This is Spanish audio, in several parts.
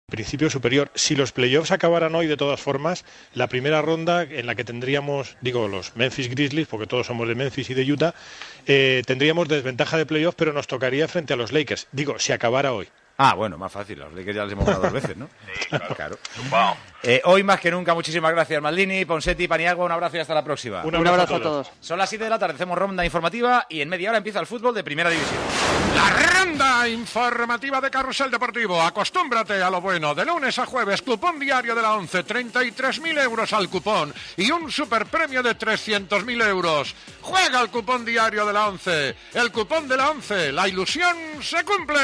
principio superior. Si los playoffs acabaran hoy, de todas formas, la primera ronda en la que tendríamos, los Memphis Grizzlies, porque todos somos de Memphis y de Utah, tendríamos desventaja de playoff, pero nos tocaría frente a los Lakers. Si acabara hoy. Ah, bueno, más fácil. A los Lakers ya les hemos ganado 2 veces, ¿no? Sí, claro. Wow. Hoy más que nunca, muchísimas gracias, Maldini, Ponseti, Paniagua. Un abrazo y hasta la próxima. Un abrazo a todos. Son las 7 de la tarde, hacemos ronda informativa y en media hora empieza el fútbol de Primera División. La ronda informativa de Carrusel Deportivo. Acostúmbrate a lo bueno. De lunes a jueves, cupón diario de la ONCE, 33.000 euros al cupón y un superpremio de 300.000 euros. Juega el cupón diario de la ONCE. El cupón de la ONCE. La ilusión se cumple.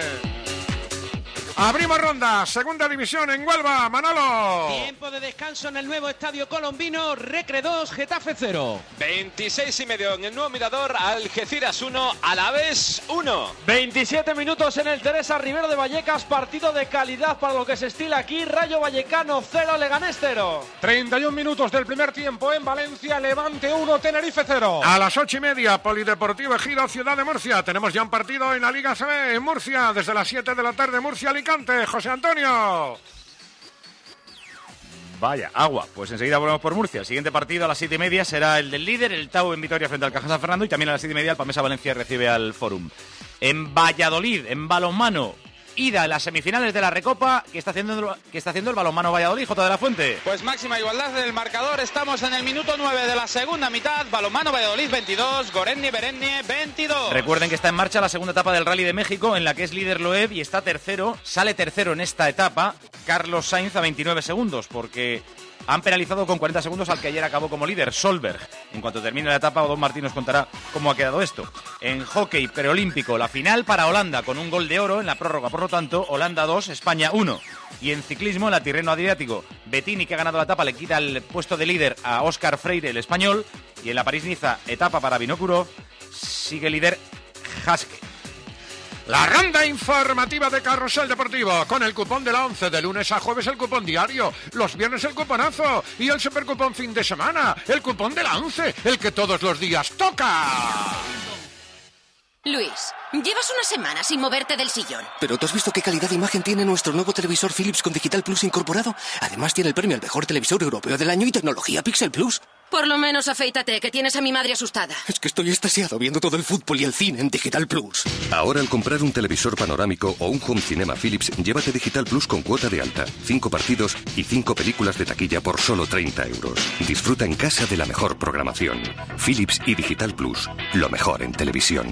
Abrimos ronda, segunda división en Huelva, Manolo. Tiempo de descanso en el nuevo estadio colombino, Recre 2, Getafe 0. 26:30 en el nuevo Mirador, Algeciras 1, Alavés 1. 27 minutos en el Teresa Rivero de Vallecas, partido de calidad para lo que se estila aquí, Rayo Vallecano 0, Leganés 0. 31 minutos del primer tiempo en Valencia, Levante 1, Tenerife 0. A las 8:30, Polideportivo Ejido, Ciudad de Murcia. Tenemos ya un partido en la Liga CB en Murcia, desde las 7 de la tarde, Murcia, Alicante. José Antonio. Vaya, agua. Pues enseguida volvemos por Murcia. El siguiente partido a las 7:30 será el del líder, el Tau en Vitoria frente al Caja San Fernando, y también a las 7:30 el Pamesa Valencia recibe al Fórum. En Valladolid, en balonmano, ida en las semifinales de la Recopa que está haciendo el balonmano Valladolid, J. de la Fuente. Pues máxima igualdad del marcador, estamos en el minuto 9 de la segunda mitad, balonmano Valladolid 22, Gorenni Berenne 22. Recuerden que está en marcha la segunda etapa del Rally de México, en la que es líder Loeb y está tercero, sale tercero en esta etapa Carlos Sainz a 29 segundos, porque han penalizado con 40 segundos al que ayer acabó como líder, Solberg. En cuanto termine la etapa, Odón Martín nos contará cómo ha quedado esto. En hockey preolímpico, la final para Holanda con un gol de oro en la prórroga. Por lo tanto, Holanda 2, España 1. Y en ciclismo, en la Tirreno Adriático, Bettini, que ha ganado la etapa, le quita el puesto de líder a Óscar Freire, el español. Y en la París-Niza, etapa para Vinokurov, sigue líder Haske. La ronda informativa de Carrusel Deportivo, con el cupón de la ONCE, de lunes a jueves el cupón diario, los viernes el cuponazo y el supercupón fin de semana, el cupón de la ONCE, el que todos los días toca. Luis, llevas una semana sin moverte del sillón. ¿Pero tú has visto qué calidad de imagen tiene nuestro nuevo televisor Philips con Digital Plus incorporado? Además tiene el premio al mejor televisor europeo del año y tecnología Pixel Plus. Por lo menos afeítate, que tienes a mi madre asustada. Es que estoy extasiado viendo todo el fútbol y el cine en Digital Plus. Ahora, al comprar un televisor panorámico o un home cinema Philips, llévate Digital Plus con cuota de alta, 5 partidos y 5 películas de taquilla por solo 30 euros. Disfruta en casa de la mejor programación. Philips y Digital Plus, lo mejor en televisión.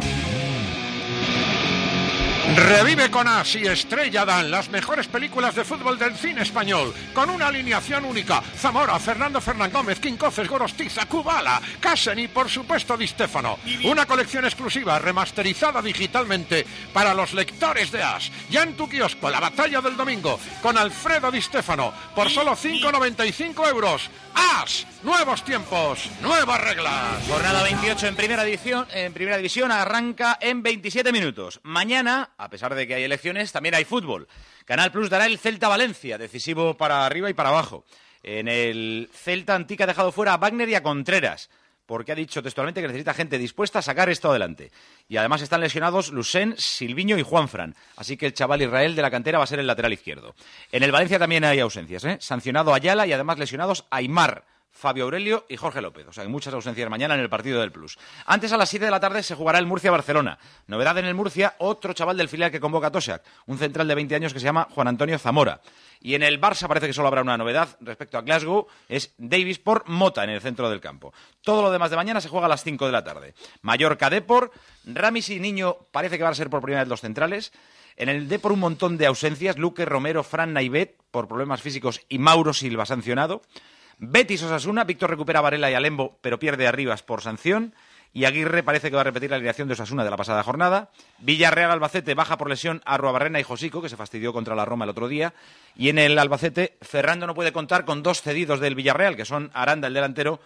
Revive con As y Estrella Dan las mejores películas de fútbol del cine español, con una alineación única: Zamora, Fernando Fernán Gómez, Quincoces, Gorostiza, Kubala, Casen y por supuesto Di Stéfano. Una colección exclusiva remasterizada digitalmente para los lectores de As. Ya en tu kiosco, La Batalla del Domingo, con Alfredo Di Stéfano, por solo 5,95 euros. As, nuevos tiempos, nuevas reglas. Jornada 28 en Primera División arranca en 27 minutos. Mañana, a pesar de que hay elecciones, también hay fútbol. Canal Plus dará el Celta-Valencia, decisivo para arriba y para abajo. En el Celta, Antica ha dejado fuera a Wagner y a Contreras, porque ha dicho textualmente que necesita gente dispuesta a sacar esto adelante. Y además están lesionados Lucén, Silviño y Juanfran. Así que el chaval Israel de la cantera va a ser el lateral izquierdo. En el Valencia también hay ausencias, Sancionado Ayala y además lesionados Aimar, Fabio Aurelio y Jorge López. O sea, hay muchas ausencias mañana en el partido del Plus. Antes, a las 7 de la tarde, se jugará el Murcia-Barcelona. Novedad en el Murcia, otro chaval del filial que convoca a Tosak, un central de 20 años que se llama Juan Antonio Zamora. Y en el Barça parece que solo habrá una novedad respecto a Glasgow, es Davis por Mota en el centro del campo. Todo lo demás de mañana se juega a las 5 de la tarde. Mallorca Depor, Ramis y Niño parece que van a ser por primera vez los centrales. En el Depor un montón de ausencias, Luque, Romero, Fran Naivet por problemas físicos y Mauro Silva sancionado. Betis Osasuna, Víctor recupera a Varela y a Lembo, pero pierde a Rivas por sanción. Y Aguirre parece que va a repetir la alineación de Osasuna de la pasada jornada. Villarreal Albacete baja por lesión a Arruabarrena y Josico, que se fastidió contra la Roma el otro día. Y en el Albacete, Ferrando no puede contar con 2 cedidos del Villarreal, que son Aranda, el delantero,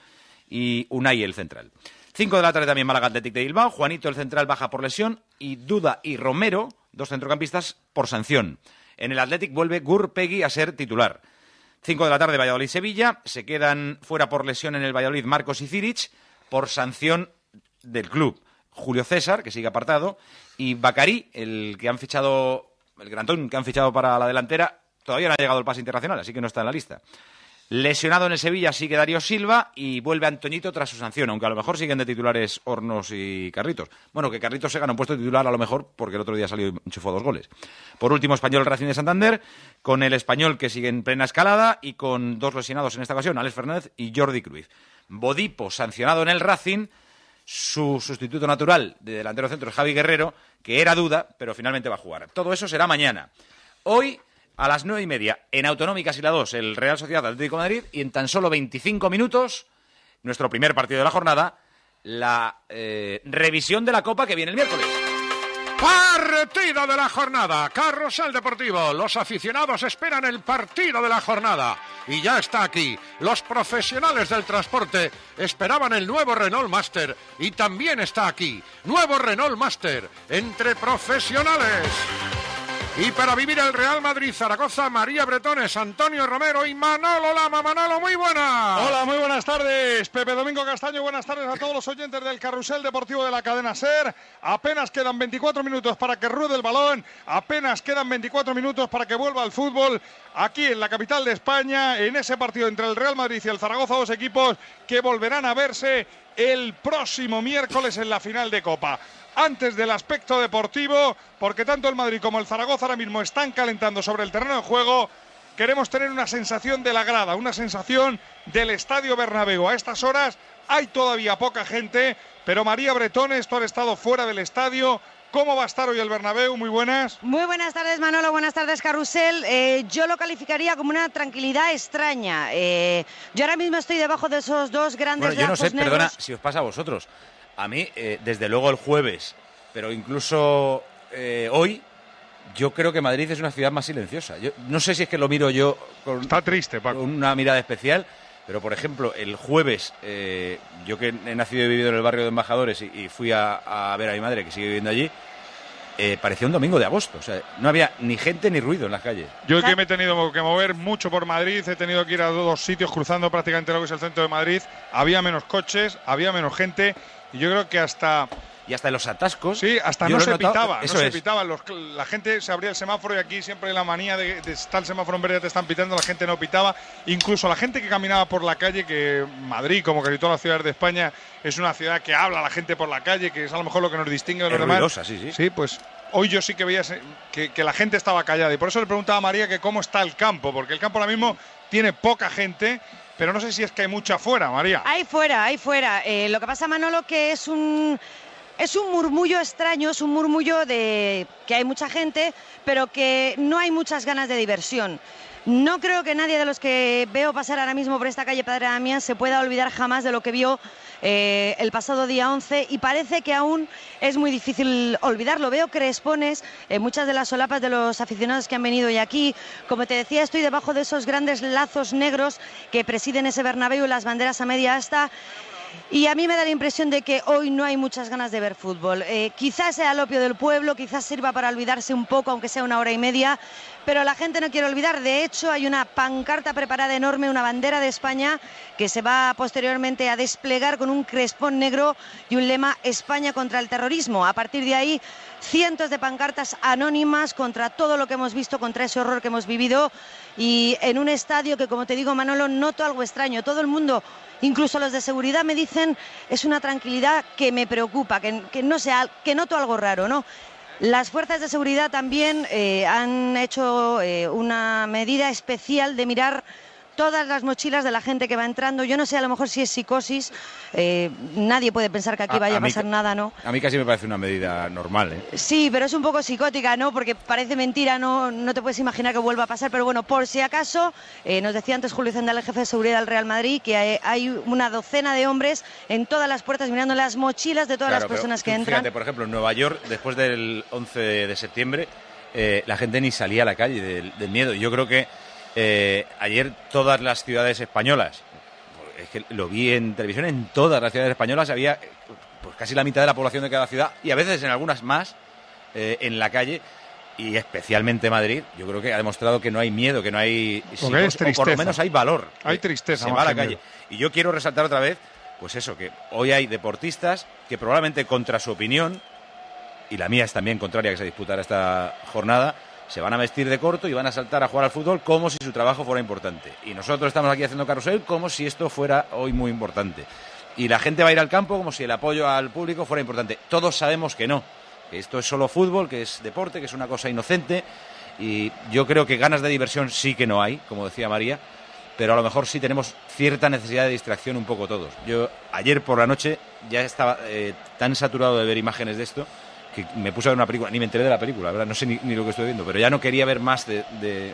y Unai, el central. 5 de la tarde también Málaga Athletic de Bilbao. Juanito, el central, baja por lesión. Y Duda y Romero, 2 centrocampistas, por sanción. En el Athletic vuelve Gurpegui a ser titular. 5 de la tarde Valladolid-Sevilla. Se quedan fuera por lesión en el Valladolid Marcos y Ciric, por sanción del club. Julio César, que sigue apartado, y Bacari, el que han fichado, el grandón que han fichado para la delantera, todavía no ha llegado el pase internacional, así que no está en la lista. Lesionado en el Sevilla sigue Darío Silva y vuelve Antoñito tras su sanción, aunque a lo mejor siguen de titulares Hornos y Carritos. Bueno, que Carritos se gana un puesto de titular a lo mejor porque el otro día salió y enchufó 2 goles. Por último, Español Racing de Santander, con el Español que sigue en plena escalada y con 2 lesionados en esta ocasión, Alex Fernández y Jordi Cruyff. Bodipo sancionado en el Racing, su sustituto natural de delantero centro es Javi Guerrero, que era duda, pero finalmente va a jugar. Todo eso será mañana. Hoy, a las 9:30, en Autonómicas y la 2, el Real Sociedad Atlético de Madrid, y en tan solo 25 minutos, nuestro primer partido de la jornada, la revisión de la Copa que viene el miércoles. Partido de la jornada, Carrusel Deportivo. Los aficionados esperan el partido de la jornada. Y ya está aquí. Los profesionales del transporte esperaban el nuevo Renault Master. Y también está aquí. Nuevo Renault Master. Entre profesionales. Y para vivir el Real Madrid, Zaragoza, María Bretones, Antonio Romero y Manolo Lama. Manolo, muy buenas. Hola, muy buenas tardes. Pepe Domingo Castaño, buenas tardes a todos los oyentes del Carrusel Deportivo de la cadena SER. Apenas quedan 24 minutos para que ruede el balón. Apenas quedan 24 minutos para que vuelva el fútbol aquí en la capital de España, en ese partido entre el Real Madrid y el Zaragoza, 2 equipos que volverán a verse el próximo miércoles en la final de Copa. Antes del aspecto deportivo, porque tanto el Madrid como el Zaragoza ahora mismo están calentando sobre el terreno de juego, queremos tener una sensación de la grada, una sensación del Estadio Bernabéu. A estas horas hay todavía poca gente, pero María Bretones, tú has estado fuera del estadio. ¿Cómo va a estar hoy el Bernabéu? Muy buenas. Muy buenas tardes, Manolo. Buenas tardes, Carrusel. Yo lo calificaría como una tranquilidad extraña. Yo ahora mismo estoy debajo de esos 2 grandes lazos negros. Yo no sé, negros. Perdona, si os pasa a vosotros. A mí, desde luego el jueves, pero incluso hoy, yo creo que Madrid es una ciudad más silenciosa. Yo no sé si es que lo miro yo con, Está triste, Paco, con una mirada especial, pero por ejemplo, el jueves, yo que he nacido y vivido en el barrio de Embajadores y fui a ver a mi madre, que sigue viviendo allí, parecía un domingo de agosto. O sea, no había ni gente ni ruido en las calles. Yo que me he tenido que mover mucho por Madrid, he tenido que ir a 2 sitios cruzando prácticamente lo que es el centro de Madrid. Había menos coches, había menos gente. Y yo creo que hasta en los atascos. Sí, hasta no se pitaba. Eso no se pitaba. La gente se abría el semáforo y aquí siempre hay la manía de estar el semáforo en verde, te están pitando, la gente no pitaba. Incluso la gente que caminaba por la calle, que Madrid, como casi todas las ciudades de España, es una ciudad que habla a la gente por la calle, que es a lo mejor lo que nos distingue de los demás. Ruidosa, sí. Sí, pues hoy yo sí que veía que la gente estaba callada. Y por eso le preguntaba a María que cómo está el campo, porque el campo ahora mismo tiene poca gente. Pero no sé si es que hay mucha afuera, María. Hay fuera. Lo que pasa, Manolo, que es un murmullo extraño, es un murmullo de que hay mucha gente, pero que no hay muchas ganas de diversión. No creo que nadie de los que veo pasar ahora mismo por esta calle Padre Damián se pueda olvidar jamás de lo que vio el pasado día 11 y parece que aún es muy difícil olvidarlo. Veo crespones en muchas de las solapas de los aficionados que han venido hoy aquí. Como te decía, estoy debajo de esos grandes lazos negros que presiden ese Bernabéu, las banderas a media asta. Y a mí me da la impresión de que hoy no hay muchas ganas de ver fútbol. Quizás sea el opio del pueblo, quizás sirva para olvidarse un poco, aunque sea 1 hora y media, pero la gente no quiere olvidar. De hecho, hay una pancarta preparada enorme, una bandera de España, que se va posteriormente a desplegar con un crespón negro y un lema España contra el terrorismo. A partir de ahí, cientos de pancartas anónimas contra todo lo que hemos visto, contra ese horror que hemos vivido, y en un estadio que, como te digo, Manolo, noto algo extraño. Todo el mundo, incluso los de seguridad, me dicen es una tranquilidad que me preocupa, que noto algo raro, ¿no? Las fuerzas de seguridad también han hecho una medida especial de mirar todas las mochilas de la gente que va entrando. Yo no sé, a lo mejor si es psicosis, nadie puede pensar que aquí vaya a pasar nada, ¿no? A mí casi me parece una medida normal, ¿eh? Sí, pero es un poco psicótica, ¿no? Porque parece mentira, no te puedes imaginar que vuelva a pasar, pero bueno, por si acaso, nos decía antes Julio Zendal, el jefe de seguridad del Real Madrid, que hay una docena de hombres en todas las puertas mirando las mochilas de todas las personas que entran. Fíjate, por ejemplo, en Nueva York, después del 11 de septiembre, la gente ni salía a la calle del miedo. Yo creo que ayer todas las ciudades españolas, es que lo vi en televisión, en todas las ciudades españolas había pues casi la mitad de la población de cada ciudad y a veces en algunas más en la calle, y especialmente Madrid. Yo creo que ha demostrado que no hay miedo, que no hay o por lo menos hay valor. Hay tristeza. Se va a la calle. Y yo quiero resaltar otra vez, pues eso, que hoy hay deportistas que probablemente contra su opinión, y la mía es también contraria, que se disputara esta jornada, se van a vestir de corto y van a saltar a jugar al fútbol como si su trabajo fuera importante. Y nosotros estamos aquí haciendo carrusel como si esto fuera hoy muy importante. Y la gente va a ir al campo como si el apoyo al público fuera importante. Todos sabemos que no, que esto es solo fútbol, que es deporte, que es una cosa inocente. Y yo creo que ganas de diversión sí que no hay, como decía María, pero a lo mejor sí tenemos cierta necesidad de distracción un poco todos. Yo ayer por la noche ya estaba tan saturado de ver imágenes de esto que me puse a ver una película, ni me enteré de la película, ¿verdad? No sé ni lo que estoy viendo, pero ya no quería ver más de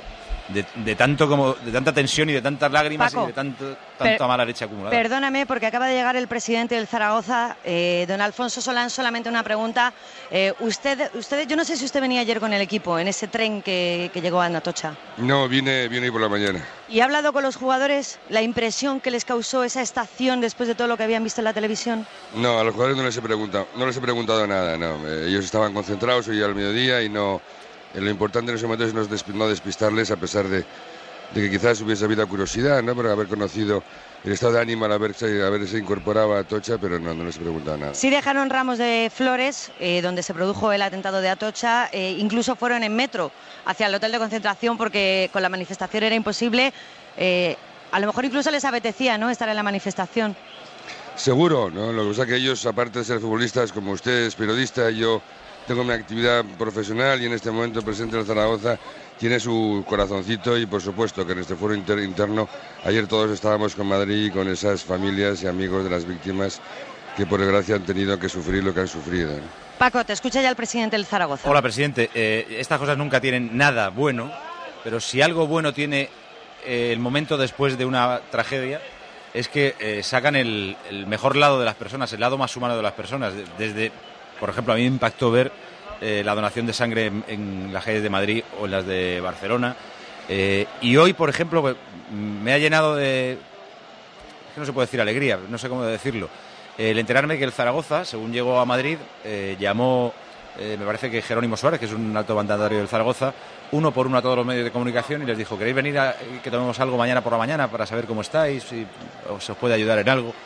tanta tensión y de tantas lágrimas, Paco, y de tanta mala leche acumulada. Perdóname, porque acaba de llegar el presidente del Zaragoza, don Alfonso Solán. Solamente una pregunta. Usted, yo no sé si usted venía ayer con el equipo en ese tren que llegó a Atocha. No, vine hoy por la mañana. ¿Y ha hablado con los jugadores? ¿La impresión que les causó esa estación después de todo lo que habían visto en la televisión? No, a los jugadores no les he preguntado nada, no. Ellos estaban concentrados hoy al mediodía y no. Lo importante en ese momento es no despistarles, a pesar de que quizás hubiese habido curiosidad, ¿no? Por haber conocido el estado de ánimo al haberse incorporado a Atocha, pero no les he preguntado nada. Sí dejaron ramos de flores donde se produjo el atentado de Atocha, incluso fueron en metro hacia el hotel de concentración porque con la manifestación era imposible. A lo mejor incluso les apetecía, ¿no?, estar en la manifestación. Seguro, ¿no? Lo que pasa es que ellos, aparte de ser futbolistas, como usted es periodista, yo tengo mi actividad profesional y en este momento el presidente del Zaragoza tiene su corazoncito y por supuesto que en este foro interno ayer todos estábamos con Madrid y con esas familias y amigos de las víctimas que por desgracia han tenido que sufrir lo que han sufrido, ¿no? Paco, te escucha ya el presidente del Zaragoza. Hola, presidente. Estas cosas nunca tienen nada bueno, pero si algo bueno tiene el momento después de una tragedia es que sacan el mejor lado de las personas, el lado más humano de las personas. Desde, por ejemplo, a mí me impactó ver la donación de sangre en las calles de Madrid o en las de Barcelona. Y hoy, por ejemplo, me ha llenado de... Es que no se puede decir alegría, no sé cómo decirlo. El enterarme que el Zaragoza, según llegó a Madrid, llamó, me parece que Jerónimo Suárez, que es un alto mandatario del Zaragoza, uno por uno a todos los medios de comunicación y les dijo: ¿queréis venir a que tomemos algo mañana por la mañana para saber cómo estáis, si se os puede ayudar en algo?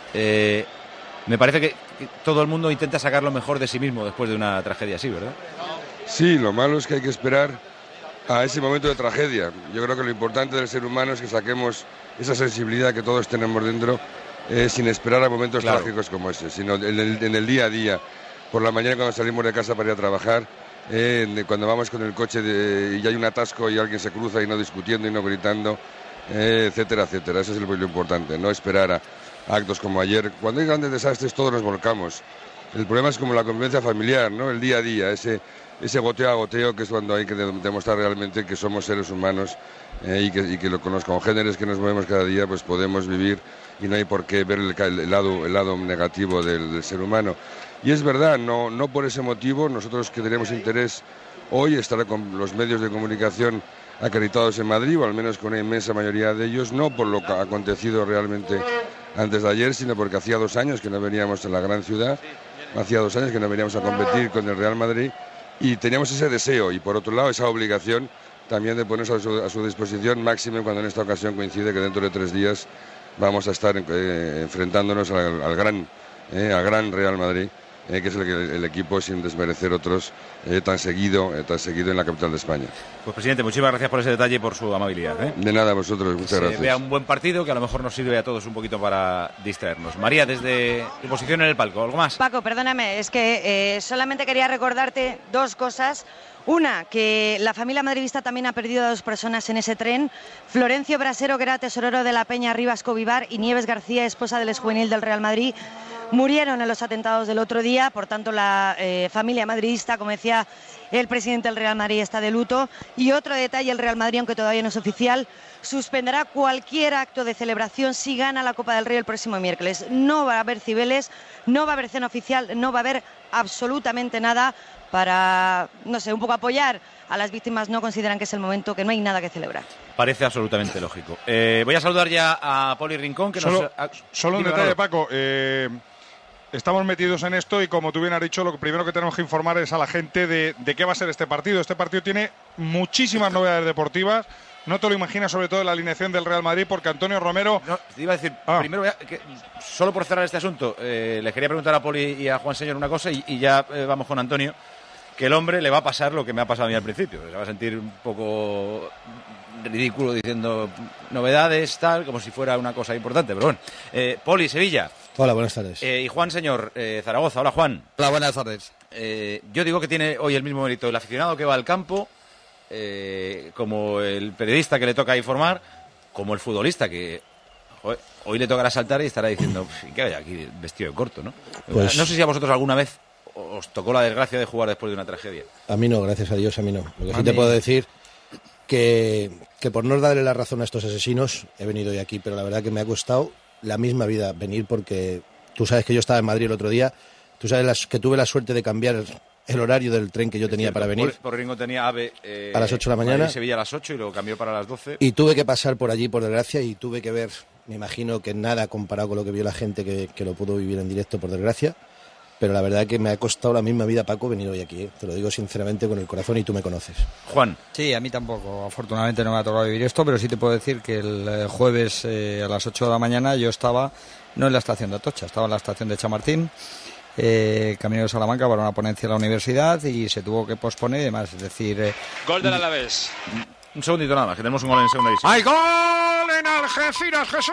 Me parece que todo el mundo intenta sacar lo mejor de sí mismo después de una tragedia así, ¿verdad? Sí, lo malo es que hay que esperar a ese momento de tragedia. Yo creo que lo importante del ser humano es que saquemos esa sensibilidad que todos tenemos dentro, sin esperar a momentos trágicos como ese, sino en el día a día, por la mañana cuando salimos de casa para ir a trabajar, cuando vamos con el coche y hay un atasco y alguien se cruza y no discutiendo y no gritando, etcétera, etcétera. Eso es lo importante, no esperar a actos como ayer. Cuando hay grandes desastres todos nos volcamos. El problema es como la convivencia familiar, ¿no? El día a día, ese goteo a goteo, que es cuando hay que demostrar realmente que somos seres humanos y que con los congéneres que nos movemos cada día pues podemos vivir y no hay por qué ver el lado negativo del ser humano. Y es verdad, no por ese motivo nosotros que tenemos interés hoy estar con los medios de comunicación acreditados en Madrid, o al menos con una inmensa mayoría de ellos, no por lo que ha acontecido realmente antes de ayer, sino porque hacía 2 años que no veníamos en la gran ciudad, hacía 2 años que no veníamos a competir con el Real Madrid y teníamos ese deseo y por otro lado esa obligación también de ponernos a su disposición, máxime cuando en esta ocasión coincide que dentro de 3 días vamos a estar enfrentándonos al gran Real Madrid, que es el equipo, sin desmerecer otros, tan seguido en la capital de España. Pues presidente, muchísimas gracias por ese detalle y por su amabilidad. De nada, a vosotros, muchas gracias. Se vea un buen partido que a lo mejor nos sirve a todos un poquito para distraernos. María, desde tu posición en el palco, ¿algo más? Paco, perdóname, es que solamente quería recordarte 2 cosas. Una, que la familia madridista también ha perdido a 2 personas en ese tren. Florencio Brasero, que era tesorero de la Peña Rivas Covivar, y Nieves García, esposa del exjuvenil del Real Madrid, murieron en los atentados del otro día. Por tanto, la familia madridista, como decía el presidente del Real Madrid, está de luto. Y otro detalle, el Real Madrid, aunque todavía no es oficial, suspenderá cualquier acto de celebración si gana la Copa del Rey el próximo miércoles. No va a haber cibeles, no va a haber cena oficial, no va a haber absolutamente nada para, no sé, un poco apoyar a las víctimas. No consideran que es el momento, que no hay nada que celebrar. Parece absolutamente lógico. Voy a saludar ya a Poli Rincón. Que solo un detalle, Paco. Estamos metidos en esto y, como tú bien has dicho, lo primero que tenemos que informar es a la gente de qué va a ser este partido. Este partido tiene muchísimas novedades deportivas. No te lo imaginas, sobre todo en la alineación del Real Madrid, porque Antonio Romero... No, te iba a decir, primero, solo por cerrar este asunto, les quería preguntar a Poli y a Juan Señor una cosa y ya vamos con Antonio. que el hombre le va a pasar lo que me ha pasado a mí al principio. Se va a sentir un poco ridículo diciendo novedades, tal, como si fuera una cosa importante. Pero bueno, Poli, Sevilla. Hola, buenas tardes. Y Juan Señor, Zaragoza. Hola, Juan. Hola, buenas tardes. Yo digo que tiene hoy el mismo mérito el aficionado que va al campo, como el periodista que le toca informar, como el futbolista que hoy le tocará saltar y estará diciendo ¿qué hay aquí vestido de corto? ¿No? Pues, no sé si a vosotros alguna vez os tocó la desgracia de jugar después de una tragedia. A mí no, gracias a Dios, a mí no. Lo que sí te puedo decir que por no darle la razón a estos asesinos he venido hoy aquí, pero la verdad que me ha costado la misma vida venir, porque tú sabes que yo estaba en Madrid el otro día, tú sabes que tuve la suerte de cambiar el horario del tren que yo tenía para venir. Por Ringo tenía AVE a las 8 de la mañana. Sevilla a las 8 y lo cambió para las 12. Y tuve que pasar por allí, por desgracia, y tuve que ver, me imagino que nada comparado con lo que vio la gente que lo pudo vivir en directo, por desgracia. Pero la verdad que me ha costado la misma vida, Paco, venir hoy aquí. Te lo digo sinceramente con el corazón, y tú me conoces. Juan. Sí, a mí tampoco. Afortunadamente no me ha tocado vivir esto, pero sí te puedo decir que el jueves a las 8 de la mañana yo estaba, no en la estación de Atocha, estaba en la estación de Chamartín, camino de Salamanca para una ponencia en la universidad, y se tuvo que posponer y demás. Es decir... Gol del Alavés. Un segundito nada más, que tenemos un gol en segunda división. ¡Hay gol en Algeciras, Jesús!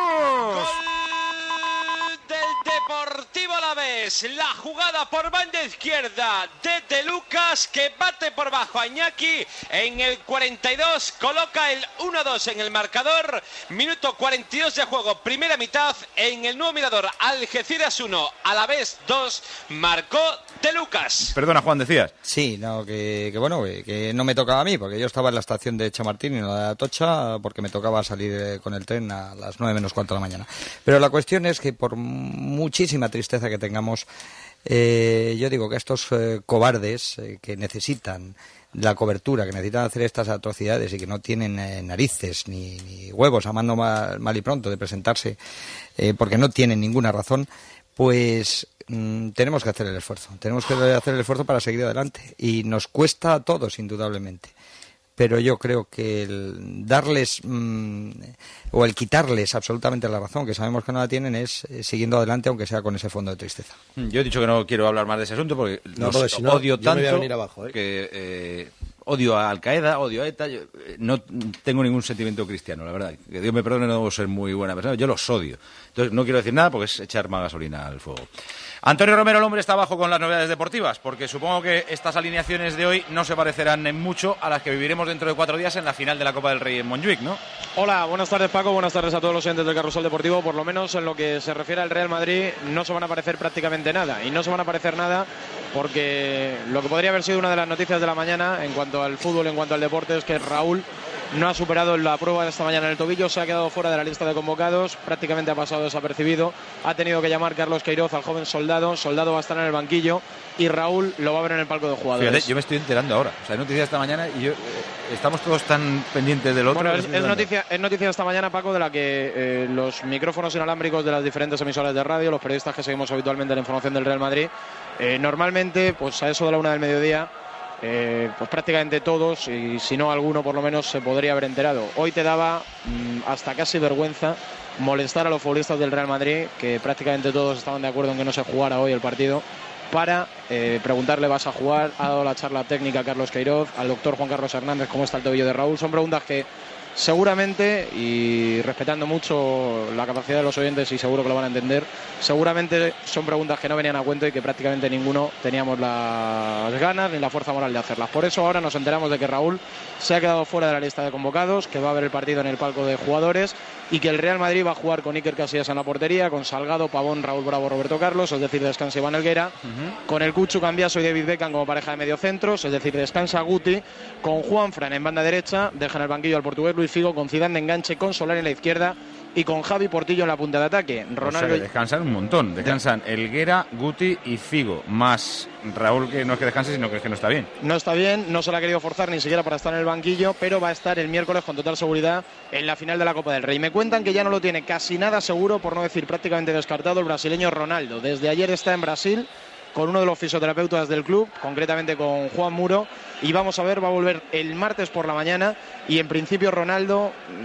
Del Deportivo Alavés, la jugada por banda izquierda de Lucas, que bate por bajo a Iñaki en el 42, coloca el 1-2 en el marcador, minuto 42 de juego, primera mitad, en el nuevo mirador, Algeciras 1, Alavés 2, marcó de Lucas. Perdona, Juan, decías. Sí, no, que no me tocaba a mí, porque yo estaba en la estación de Chamartín y no de Atocha, porque me tocaba salir con el tren a las 9 menos cuarto de la mañana. Pero la cuestión es que por muchísima tristeza que tengamos, yo digo que estos cobardes que necesitan la cobertura, que necesitan hacer estas atrocidades y que no tienen narices ni huevos, a mando mal y pronto, de presentarse porque no tienen ninguna razón, pues tenemos que hacer el esfuerzo. Tenemos que hacer el esfuerzo para seguir adelante. Y nos cuesta a todos, indudablemente. Pero yo creo que el darles o el quitarles absolutamente la razón, que sabemos que no la tienen, es siguiendo adelante, aunque sea con ese fondo de tristeza. Yo he dicho que no quiero hablar más de ese asunto porque si no, odio tanto, me voy a venir abajo, que odio a Al-Qaeda, odio a ETA. Yo, no tengo ningún sentimiento cristiano, la verdad. Que Dios me perdone, no debo ser muy buena persona. Yo los odio. Entonces no quiero decir nada porque es echar más gasolina al fuego. Antonio Romero, el hombre, está abajo con las novedades deportivas, porque supongo que estas alineaciones de hoy no se parecerán en mucho a las que viviremos dentro de 4 días en la final de la Copa del Rey en Montjuic, ¿no? Hola, buenas tardes, Paco, buenas tardes a todos los oyentes del Carrusel Deportivo. Por lo menos en lo que se refiere al Real Madrid no se van a parecer prácticamente nada, y no se van a parecer nada porque lo que podría haber sido una de las noticias de la mañana en cuanto al fútbol, en cuanto al deporte, es que Raúl no ha superado la prueba de esta mañana en el tobillo, se ha quedado fuera de la lista de convocados, prácticamente ha pasado desapercibido, ha tenido que llamar Carlos Queiroz al joven Soldado va a estar en el banquillo y Raúl lo va a ver en el palco de jugadores. Fíjate, yo me estoy enterando ahora, o sea, hay noticias esta mañana y estamos todos tan pendientes del otro. Bueno, es noticia esta mañana, Paco, de la que los micrófonos inalámbricos de las diferentes emisoras de radio, los periodistas que seguimos habitualmente la información del Real Madrid, normalmente, pues a eso de la 1 del mediodía, pues prácticamente todos, y si no alguno por lo menos, se podría haber enterado. Hoy te daba hasta casi vergüenza molestar a los futbolistas del Real Madrid, que prácticamente todos estaban de acuerdo en que no se jugara hoy el partido, para preguntarle: ¿vas a jugar? Ha dado la charla técnica a Carlos Queiroz, al doctor Juan Carlos Hernández, cómo está el tobillo de Raúl. Son preguntas que seguramente, y respetando mucho la capacidad de los oyentes, y seguro que lo van a entender, seguramente son preguntas que no venían a cuento y que prácticamente ninguno teníamos las ganas ni la fuerza moral de hacerlas. Por eso ahora nos enteramos de que Raúl se ha quedado fuera de la lista de convocados, que va a ver el partido en el palco de jugadores y que el Real Madrid va a jugar con Iker Casillas en la portería, con Salgado, Pavón, Raúl Bravo, Roberto Carlos, es decir, descansa Iván Helguera, con el Cucho Cambiaso y David Beckham como pareja de mediocentros, es decir, descansa Guti, con Juanfran en banda derecha, deja en el banquillo al portugués Luis Figo, con Zidane de enganche, con Solari en la izquierda y con Javi Portillo en la punta de ataque. Ronaldo, o sea, que descansan un montón, descansan Helguera, Guti y Figo, más Raúl, que no es que descanse, sino que es que no está bien. No está bien, no se la ha querido forzar ni siquiera para estar en el banquillo, pero va a estar el miércoles con total seguridad en la final de la Copa del Rey. Me cuentan que ya no lo tiene casi nada seguro, por no decir prácticamente descartado, el brasileño Ronaldo. Desde ayer está en Brasil con uno de los fisioterapeutas del club, concretamente con Juan Muro, y vamos a ver, va a volver el martes por la mañana, y en principio Ronaldo,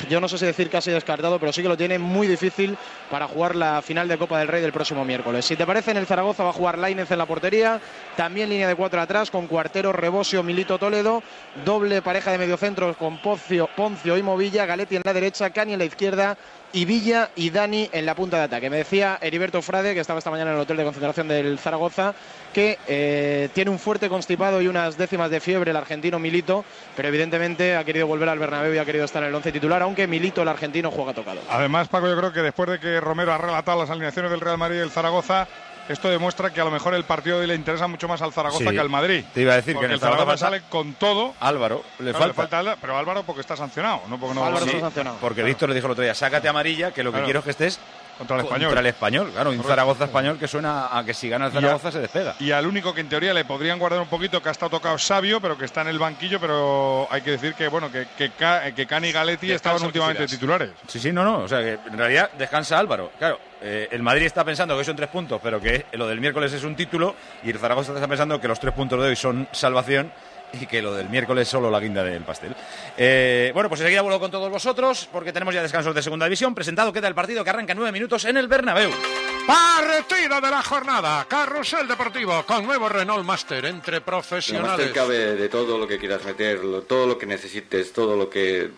yo no sé si decir casi descartado, pero sí que lo tiene muy difícil para jugar la final de Copa del Rey del próximo miércoles. Si te parece, en el Zaragoza va a jugar Lainez en la portería, también línea de 4 atrás con Cuartero, Rebosio, Milito, Toledo, doble pareja de mediocentros con Poncio y Movilla, Galetti en la derecha, Cani en la izquierda y Villa y Dani en la punta de ataque. Me decía Heriberto Frade, que estaba esta mañana en el hotel de concentración del Zaragoza, que tiene un fuerte constipado y unas décimas de fiebre el argentino Milito, pero evidentemente ha querido volver al Bernabéu y ha querido estar en el 11 titular, aunque Milito, el argentino, juega tocado. Además, Paco, yo creo que después de que Romero ha relatado las alineaciones del Real Madrid y del Zaragoza, esto demuestra que a lo mejor el partido de hoy le interesa mucho más al Zaragoza que al Madrid. Te iba a decir porque que en el Zaragoza sale con todo. Álvaro, le falta. Pero Álvaro porque está sancionado, no porque no. Álvaro está sancionado. Porque Víctor le dijo el otro día, sácate amarilla, que lo que quiero es que estés contra el Español. Contra el Español, claro, un Zaragoza Español que suena a que si gana el Zaragoza se despega. Y al único que en teoría le podrían guardar un poquito, que ha estado tocado Sabio, pero que está en el banquillo, pero hay que decir que bueno que Cani y Galetti estaban últimamente titulares. Sí, no, o sea que en realidad descansa Álvaro. Claro, el Madrid está pensando que son 3 puntos, pero que lo del miércoles es un título, y el Zaragoza está pensando que los 3 puntos de hoy son salvación y que lo del miércoles es solo la guinda del pastel. Bueno, pues enseguida vuelvo con todos vosotros porque tenemos ya descansos de segunda división. Presentado queda el partido que arranca en 9 minutos en el Bernabéu. Partido de la jornada, Carrusel Deportivo con nuevo Renault Master entre profesionales. La Master cabe de todo lo que quieras meter, todo lo que necesites, todo lo que...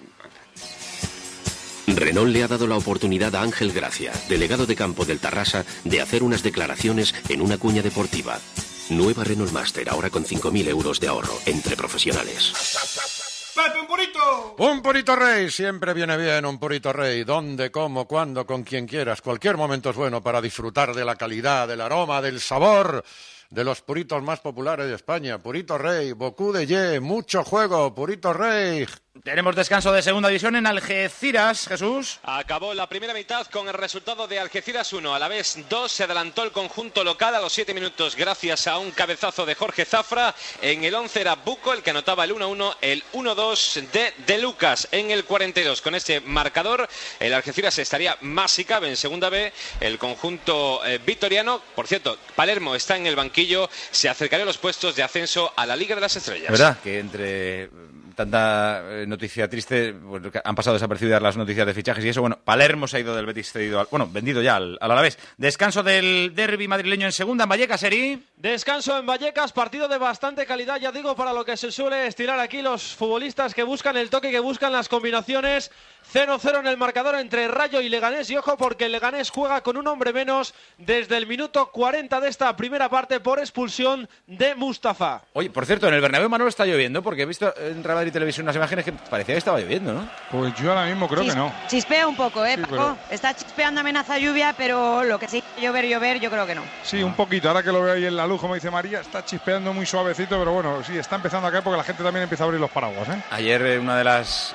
Renault le ha dado la oportunidad a Ángel Gracia, delegado de campo del Tarrasa, de hacer unas declaraciones en una cuña deportiva. Nueva Renault Master, ahora con 5.000 euros de ahorro entre profesionales. ¡Pepe, un purito! Un purito rey, siempre viene bien un purito rey. ¿Dónde, cómo, cuándo, con quien quieras? Cualquier momento es bueno para disfrutar de la calidad, del aroma, del sabor de los puritos más populares de España. Purito rey, Bocú de Ye, mucho juego, purito rey. Tenemos descanso de segunda división en Algeciras, Jesús. Acabó la primera mitad con el resultado de Algeciras 1, Alavés 2. Se adelantó el conjunto local a los 7 minutos gracias a un cabezazo de Jorge Zafra. En el 11 era Buco el que anotaba el 1-1, el 1-2 de Lucas en el 42. Con este marcador el Algeciras estaría más si cabe en segunda B. El conjunto vitoriano, por cierto, Palermo está en el banquillo, se acercaría a los puestos de ascenso a la Liga de las Estrellas. ¿Verdad? Que entre tanta noticia triste, bueno, han pasado desapercibidas las noticias de fichajes y eso. Bueno, Palermo se ha ido del Betis cedido vendido ya al Alavés. Descanso del derbi madrileño en segunda en Vallecas, Eri. Descanso en Vallecas, partido de bastante calidad, ya digo, para lo que se suele estirar aquí los futbolistas que buscan el toque, que buscan las combinaciones. 0-0 en el marcador entre Rayo y Leganés, y ojo porque el Leganés juega con un hombre menos desde el minuto 40 de esta primera parte por expulsión de Mustafa. Oye, por cierto, en el Bernabéu, Manuel, está lloviendo, porque he visto en Real Madrid Televisión unas imágenes que parecía que estaba lloviendo, ¿no? Pues yo ahora mismo creo que no. Chispea un poco, Paco. Pero... Está chispeando amenaza lluvia, pero lo que sí, llover, yo creo que no. Sí, un poquito. Ahora que lo veo ahí en la luz, como dice María, está chispeando muy suavecito, pero bueno, sí, está empezando a caer porque la gente también empieza a abrir los paraguas, ¿eh? Ayer una de las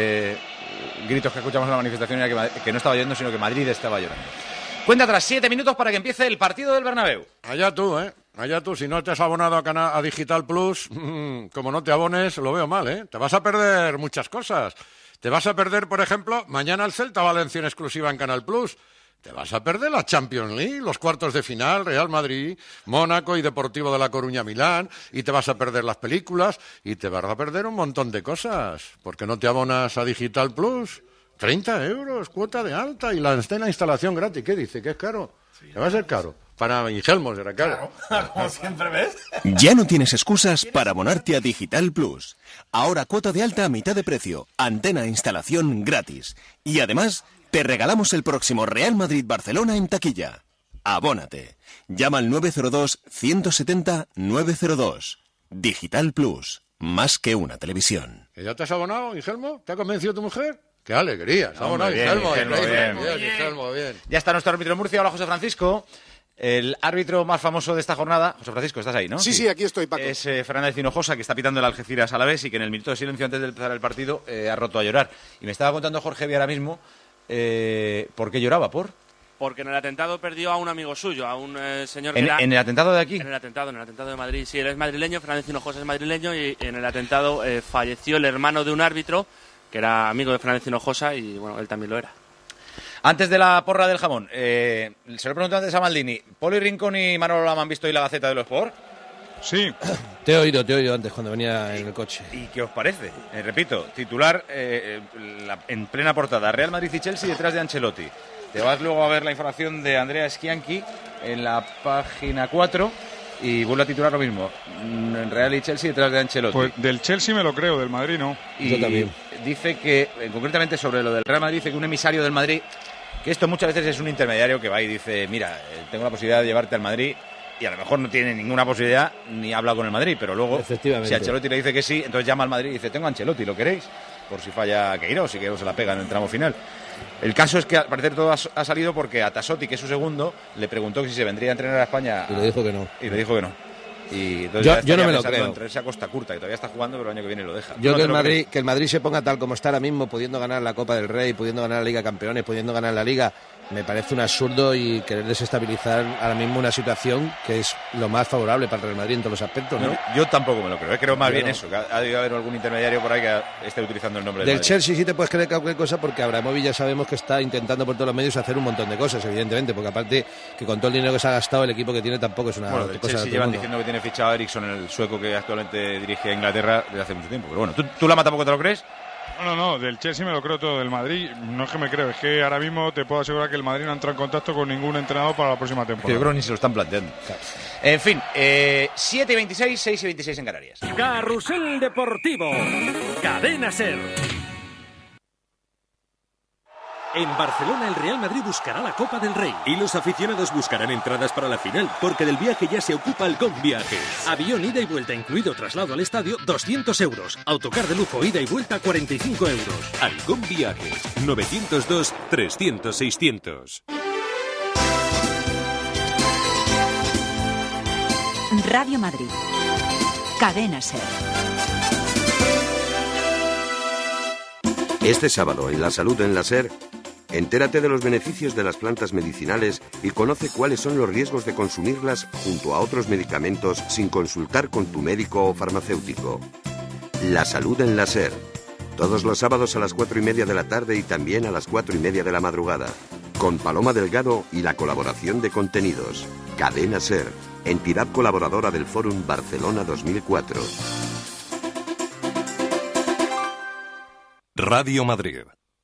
gritos que escuchamos en la manifestación era que no estaba lloviendo, sino que Madrid estaba llorando. Cuenta atrás, 7 minutos para que empiece el partido del Bernabéu. Allá tú, allá tú. Si no te has abonado a Digital Plus, como no te abones, lo veo mal, ¿eh? Te vas a perder muchas cosas. Te vas a perder, por ejemplo, mañana el Celta Valencia en exclusiva en Canal Plus. Te vas a perder la Champions League, los cuartos de final, Real Madrid, Mónaco y Deportivo de La Coruña Milán, y te vas a perder las películas, y te vas a perder un montón de cosas. ¿Por qué no te abonas a Digital Plus? 30 euros, cuota de alta, y la instalación gratis. ¿Qué dice? ¿Que es caro? Sí, ¿te va a ser caro? Para Ingelmo será caro. Como siempre ves. Ya no tienes excusas para abonarte a Digital Plus. Ahora cuota de alta a mitad de precio, antena e instalación gratis. Y además... te regalamos el próximo Real Madrid-Barcelona en taquilla. Abónate. Llama al 902-170-902. Digital Plus. Más que una televisión. ¿Ya te has abonado, Ingelmo? ¿Te ha convencido tu mujer? ¡Qué alegría! Se ha abonado, Ingelmo. Bien. Ya está nuestro árbitro en Murcia. Hola, José Francisco. El árbitro más famoso de esta jornada, José Francisco, estás ahí, ¿no? Sí, aquí estoy, Paco. Es Fernández Hinojosa, que está pitando el Algeciras Alavés y que en el minuto de silencio antes de empezar el partido ha roto a llorar. Y me estaba contando Jorge Vi ahora mismo... ¿por qué lloraba? Porque en el atentado perdió a un amigo suyo, a un señor que ¿En el atentado de aquí? En el atentado de Madrid. Sí, él es madrileño, Fernández Hinojosa es madrileño, y en el atentado falleció el hermano de un árbitro que era amigo de Fernández Hinojosa, y bueno, él también lo era. Antes de la porra del jamón, se lo pregunto antes a Maldini. ¿Poli Rincón y Manolo Lama han visto hoy la Gaceta de los Sport? Sí. Te he oído antes cuando venía en el coche. ¿Y qué os parece? Repito, titular en plena portada, Real Madrid y Chelsea detrás de Ancelotti. Te vas luego a ver la información de Andrea Schianchi en la página 4 y vuelve a titular lo mismo. Real y Chelsea detrás de Ancelotti. Pues del Chelsea me lo creo, del Madrid no. Y yo también. Dice que, concretamente sobre lo del Real Madrid, dice que un emisario del Madrid, que esto muchas veces es un intermediario que va y dice, mira, tengo la posibilidad de llevarte al Madrid, y a lo mejor no tiene ninguna posibilidad ni habla con el Madrid, pero luego si Ancelotti le dice que sí, entonces llama al Madrid y dice, tengo a Ancelotti, ¿lo queréis? Por si falla Queiroz, si Queiroz se la pega en el tramo final. El caso es que al parecer todo ha salido porque a Tassotti, que es su segundo, le preguntó que si se vendría a entrenar a España. Y le dijo que no. Y entonces yo no me lo creo. Entregarse a Costa Curta, que todavía está jugando, pero el año que viene lo deja. Yo que el Madrid se ponga tal como está ahora mismo, pudiendo ganar la Copa del Rey, pudiendo ganar la Liga de Campeones, pudiendo ganar la Liga, me parece un absurdo y querer desestabilizar ahora mismo una situación que es lo más favorable para el Real Madrid en todos los aspectos, ¿no? Yo tampoco me lo creo, creo más bien eso, que ha debido haber algún intermediario por ahí que esté utilizando el nombre del Madrid. Chelsea sí te puedes creer cualquier cosa porque Abramovich ya sabemos que está intentando por todos los medios hacer un montón de cosas, evidentemente, porque aparte que con todo el dinero que se ha gastado el equipo que tiene tampoco es una cosa. Del Chelsea llevan diciendo que tiene fichado a Eriksson, el sueco que actualmente dirige a Inglaterra desde hace mucho tiempo, pero bueno, ¿tú Lama tampoco te lo crees? No, del Chelsea me lo creo todo, del Madrid no es que me creo, es que ahora mismo te puedo asegurar que el Madrid no entra en contacto con ningún entrenador para la próxima temporada. Yo creo que ni se lo están planteando. Claro. En fin, 7 y 26, 6 y 26 en Canarias. Carrusel Deportivo, Cadena SER. En Barcelona el Real Madrid buscará la Copa del Rey. Y los aficionados buscarán entradas para la final, porque del viaje ya se ocupa Alcón Viajes. Avión ida y vuelta incluido traslado al estadio, 200 euros. Autocar de lujo ida y vuelta, 45 euros. Alcón Viajes, 902-300-600. Radio Madrid. Cadena SER. Este sábado en La Salud en la SER, entérate de los beneficios de las plantas medicinales y conoce cuáles son los riesgos de consumirlas junto a otros medicamentos sin consultar con tu médico o farmacéutico. La Salud en la SER. Todos los sábados a las 4:30 de la tarde y también a las 4:30 de la madrugada. Con Paloma Delgado y la colaboración de Contenidos. Cadena SER, entidad colaboradora del Fórum Barcelona 2004. Radio Madrid.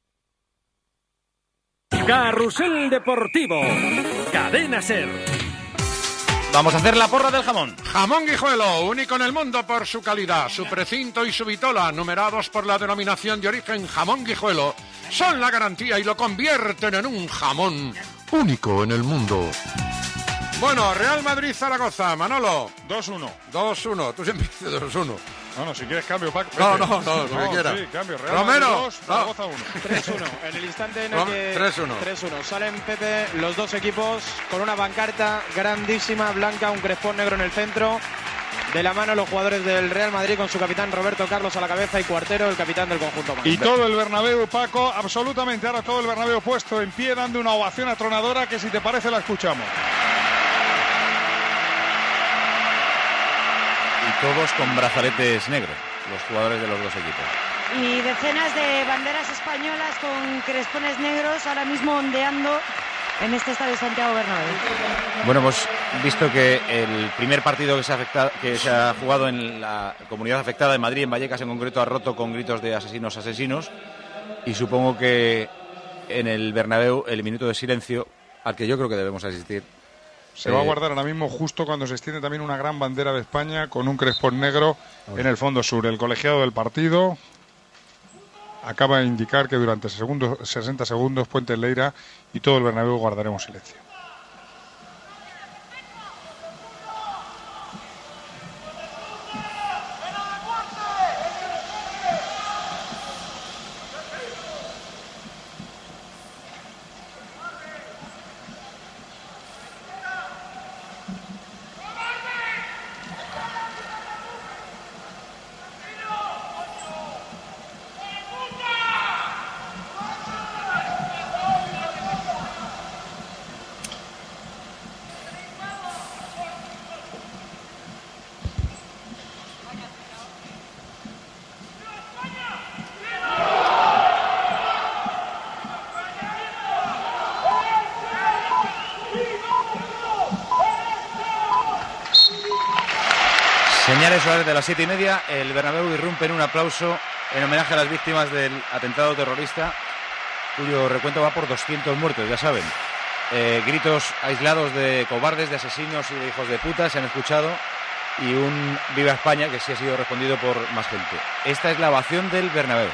Carrusel Deportivo, Cadena SER. Vamos a hacer la porra del jamón. Jamón Guijuelo, único en el mundo por su calidad, su precinto y su vitola, numerados por la denominación de origen Jamón Guijuelo, son la garantía y lo convierten en un jamón único en el mundo. Bueno, Real Madrid-Zaragoza, Manolo. 2-1. 2-1, tú siempre dices 2-1. No, si quieres cambio, Paco. No, lo que quieras. Sí, cambio. Real Romero. Madrid 2, Zaragoza 1. 3-1. En el instante en el que... 3-1. Salen, Pepe, los dos equipos con una pancarta grandísima, blanca, un crespón negro en el centro. De la mano los jugadores del Real Madrid con su capitán Roberto Carlos a la cabeza y Cuartero, el capitán del conjunto madrid. Y todo el Bernabéu, Paco, absolutamente ahora todo el Bernabéu puesto en pie, dando una ovación atronadora que si te parece la escuchamos. Y todos con brazaletes negros, los jugadores de los dos equipos. Y decenas de banderas españolas con crespones negros ahora mismo ondeando en este estadio Santiago Bernabéu. Bueno, hemos visto que el primer partido que se ha jugado en la comunidad afectada de Madrid, en Vallecas en concreto, ha roto con gritos de asesinos, asesinos. Y supongo que en el Bernabéu el minuto de silencio, al que yo creo que debemos asistir, se va a guardar ahora mismo justo cuando se extiende también una gran bandera de España con un crespón negro en el fondo sur. El colegiado del partido acaba de indicar que durante 60 segundos Puente Leira y todo el Bernabéu guardaremos silencio. Señales horarias de las 7:30, el Bernabéu irrumpe en un aplauso en homenaje a las víctimas del atentado terrorista, cuyo recuento va por 200 muertos, ya saben. Gritos aislados de cobardes, de asesinos y de hijos de puta se han escuchado, y un Viva España que sí ha sido respondido por más gente. Esta es la ovación del Bernabéu.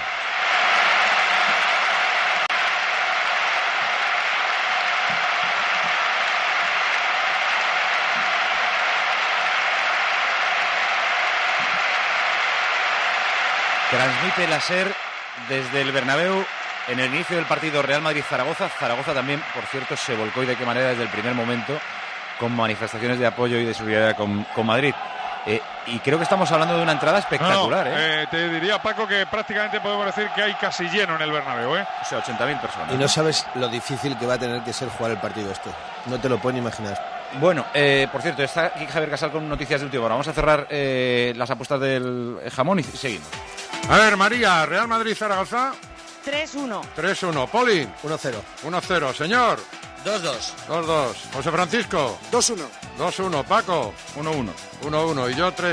Transmite la SER desde el Bernabéu en el inicio del partido Real Madrid-Zaragoza. Zaragoza también, por cierto, se volcó y de qué manera desde el primer momento, con manifestaciones de apoyo y de solidaridad con Madrid. Y creo que estamos hablando de una entrada espectacular. Te diría, Paco, que prácticamente podemos decir que hay casi lleno en el Bernabéu. O sea, 80.000 personas. Y no sabes lo difícil que va a tener que ser jugar el partido este. No te lo pueden imaginar. Bueno, por cierto, está aquí Javier Casal con noticias de última hora. Vamos a cerrar las apuestas del jamón y seguimos. A ver, María, Real Madrid-Zaragoza. 3-1. 3-1. Poli. 1-0. 1-0. Señor. 2-2. 2-2. José Francisco. 2-1. 2-1. Paco. 1-1. 1-1. Y yo 3-0.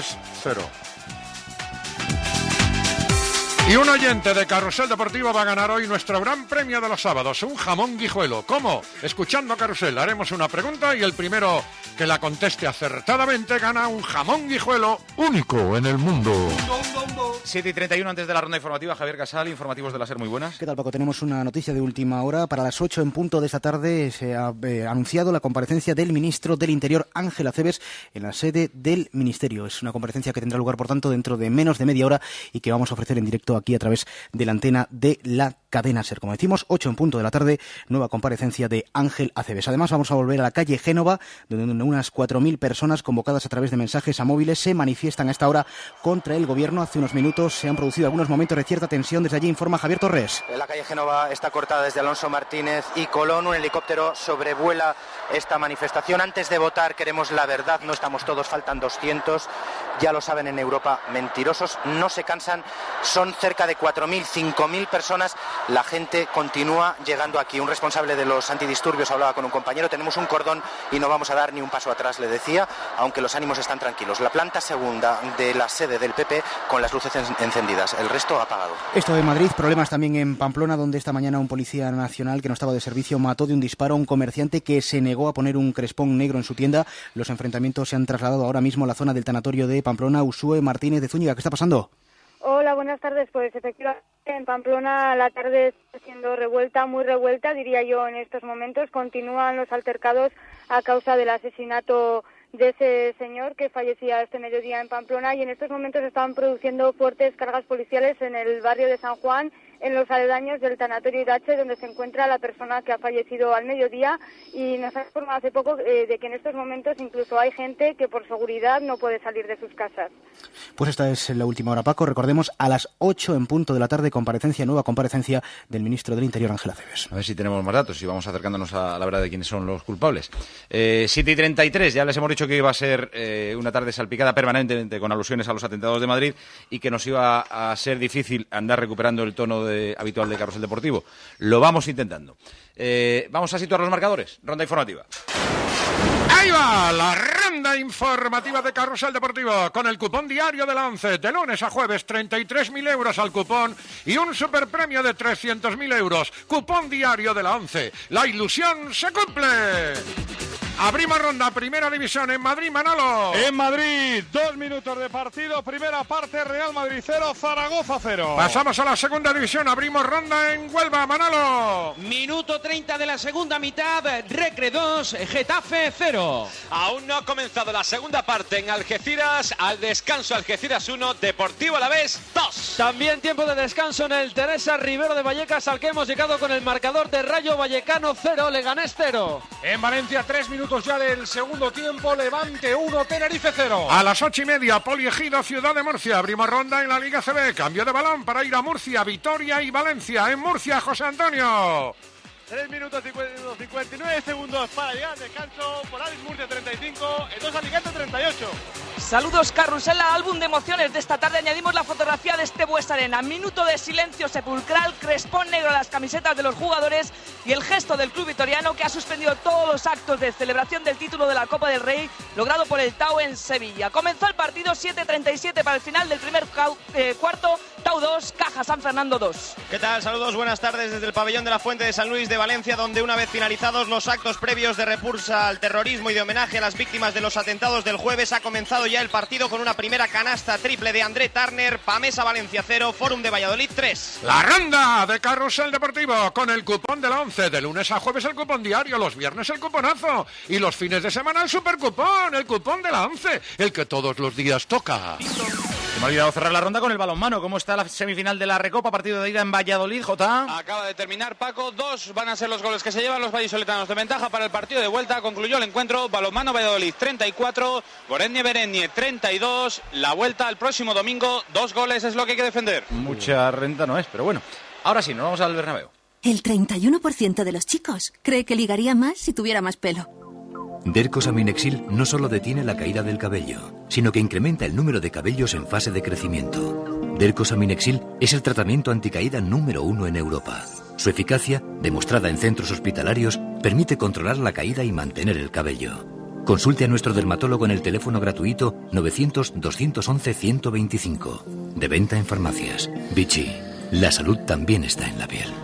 Y un oyente de Carrusel Deportivo va a ganar hoy nuestro gran premio de los sábados, un jamón guijuelo. ¿Cómo? Escuchando Carrusel, haremos una pregunta y el primero que la conteste acertadamente gana un jamón guijuelo único en el mundo. 7:31 antes de la ronda informativa. Javier Casal, informativos de la SER, muy buenas. ¿Qué tal, Paco? Tenemos una noticia de última hora. Para las 8 en punto de esta tarde se ha anunciado la comparecencia del ministro del Interior, Ángel Acebes, en la sede del Ministerio. Es una comparecencia que tendrá lugar, por tanto, dentro de menos de media hora y que vamos a ofrecer en directo aquí a través de la antena de la cadena SER. Como decimos, 8 en punto de la tarde, nueva comparecencia de Ángel Acebes. Además, vamos a volver a la calle Génova, donde unas 4.000 personas convocadas a través de mensajes a móviles se manifiestan a esta hora contra el gobierno. Hace unos minutos se han producido algunos momentos de cierta tensión. Desde allí informa Javier Torres. La calle Génova está cortada desde Alonso Martínez y Colón. Un helicóptero sobrevuela esta manifestación. Antes de votar queremos la verdad. No estamos todos, faltan 200. Ya lo saben en Europa, mentirosos, no se cansan. Son cerca de 4.000, 5.000 personas. La gente continúa llegando aquí. Un responsable de los antidisturbios hablaba con un compañero. Tenemos un cordón y no vamos a dar ni un paso atrás, le decía, aunque los ánimos están tranquilos. La planta segunda de la sede del PP con las luces encendidas. El resto apagado. Esto de Madrid, problemas también en Pamplona, donde esta mañana un policía nacional que no estaba de servicio mató de un disparo a un comerciante que se negó a poner un crespón negro en su tienda. Los enfrentamientos se han trasladado ahora mismo a la zona del tanatorio de Pamplona. Usue Martínez de Zúñiga, ¿qué está pasando? Hola, buenas tardes. Pues efectivamente en Pamplona la tarde está siendo revuelta, muy revuelta, diría yo, en estos momentos. Continúan los altercados a causa del asesinato de ese señor que fallecía este mediodía en Pamplona, y en estos momentos están produciendo fuertes cargas policiales en el barrio de San Juan, en los aledaños del tanatorio Irache, donde se encuentra la persona que ha fallecido al mediodía, y nos ha informado hace poco de que en estos momentos incluso hay gente que por seguridad no puede salir de sus casas. Pues esta es la última hora, Paco. Recordemos, a las 8 en punto de la tarde, nueva comparecencia del ministro del Interior, Ángel Acebes. A ver si tenemos más datos y vamos acercándonos a la verdad de quiénes son los culpables. 7:33, ya les hemos dicho que iba a ser una tarde salpicada permanentemente con alusiones a los atentados de Madrid y que nos iba a ser difícil andar recuperando el tono habitual de Carrusel Deportivo. Lo vamos intentando. Vamos a situar los marcadores. Ronda informativa. Ahí va la ronda informativa de Carrusel Deportivo con el cupón diario de la ONCE. De lunes a jueves, 33.000 euros al cupón y un superpremio de 300.000 euros. Cupón diario de la ONCE. La ilusión se cumple. Abrimos ronda, primera división en Madrid, Manolo. En Madrid, 2 minutos de partido, primera parte, Real Madrid 0, Zaragoza 0. Pasamos a la segunda división, abrimos ronda en Huelva, Manolo. Minuto 30 de la segunda mitad, Recre 2, Getafe 0. Aún no ha comenzado la segunda parte en Algeciras, al descanso Algeciras 1, Deportivo Alavés 2. También tiempo de descanso en el Teresa Rivero de Vallecas, al que hemos llegado con el marcador de Rayo Vallecano 0, Leganés 0. En Valencia, 3 minutos ya del segundo tiempo, Levante 1, Tenerife 0. A las 8:30, Poliegido, Ciudad de Murcia. Abrimos ronda en la Liga CB. Cambio de balón para ir a Murcia, Vitoria y Valencia. En Murcia, José Antonio. 3 minutos 59 segundos para llegar al descanso. Polaris Murcia 35, el 2 Alicante 38. Saludos Carrusel, al álbum de emociones de esta tarde añadimos la fotografía de este Bues Arena. Minuto de silencio sepulcral, crespón negro a las camisetas de los jugadores y el gesto del club vitoriano que ha suspendido todos los actos de celebración del título de la Copa del Rey logrado por el Tau en Sevilla. Comenzó el partido 7:37 para el final del primer cuarto, Tau 2, Caja San Fernando 2. ¿Qué tal? Saludos, buenas tardes desde el pabellón de la Fuente de San Luis de Valencia, donde una vez finalizados los actos previos de repulsa al terrorismo y de homenaje a las víctimas de los atentados del jueves, ha comenzado ya el partido con una primera canasta triple de André Turner. Pamesa Valencia 0, Fórum de Valladolid 3. La ronda de Carrusel Deportivo con el cupón de la 11. De lunes a jueves el cupón diario, los viernes el cuponazo y los fines de semana el supercupón, el cupón de la 11, el que todos los días toca. Me ha olvidado cerrar la ronda con el balonmano. ¿Cómo está la semifinal de la Recopa? Partido de ida en Valladolid, Jota. Acaba de terminar, Paco. 2 van a ser los goles que se llevan los vallisoletanos de ventaja para el partido de vuelta. Concluyó el encuentro. Balonmano Valladolid 34, Goretnie Berenie 32. La vuelta el próximo domingo. 2 goles es lo que hay que defender. Mucha renta no es, pero bueno. Ahora sí, nos vamos al Bernabéu. El 31% de los chicos cree que ligaría más si tuviera más pelo. Dercosaminexil no solo detiene la caída del cabello, sino que incrementa el número de cabellos en fase de crecimiento. Dercosaminexil es el tratamiento anticaída número 1 en Europa. Su eficacia, demostrada en centros hospitalarios, permite controlar la caída y mantener el cabello. Consulte a nuestro dermatólogo en el teléfono gratuito 900-211-125. De venta en farmacias. Vichy. La salud también está en la piel.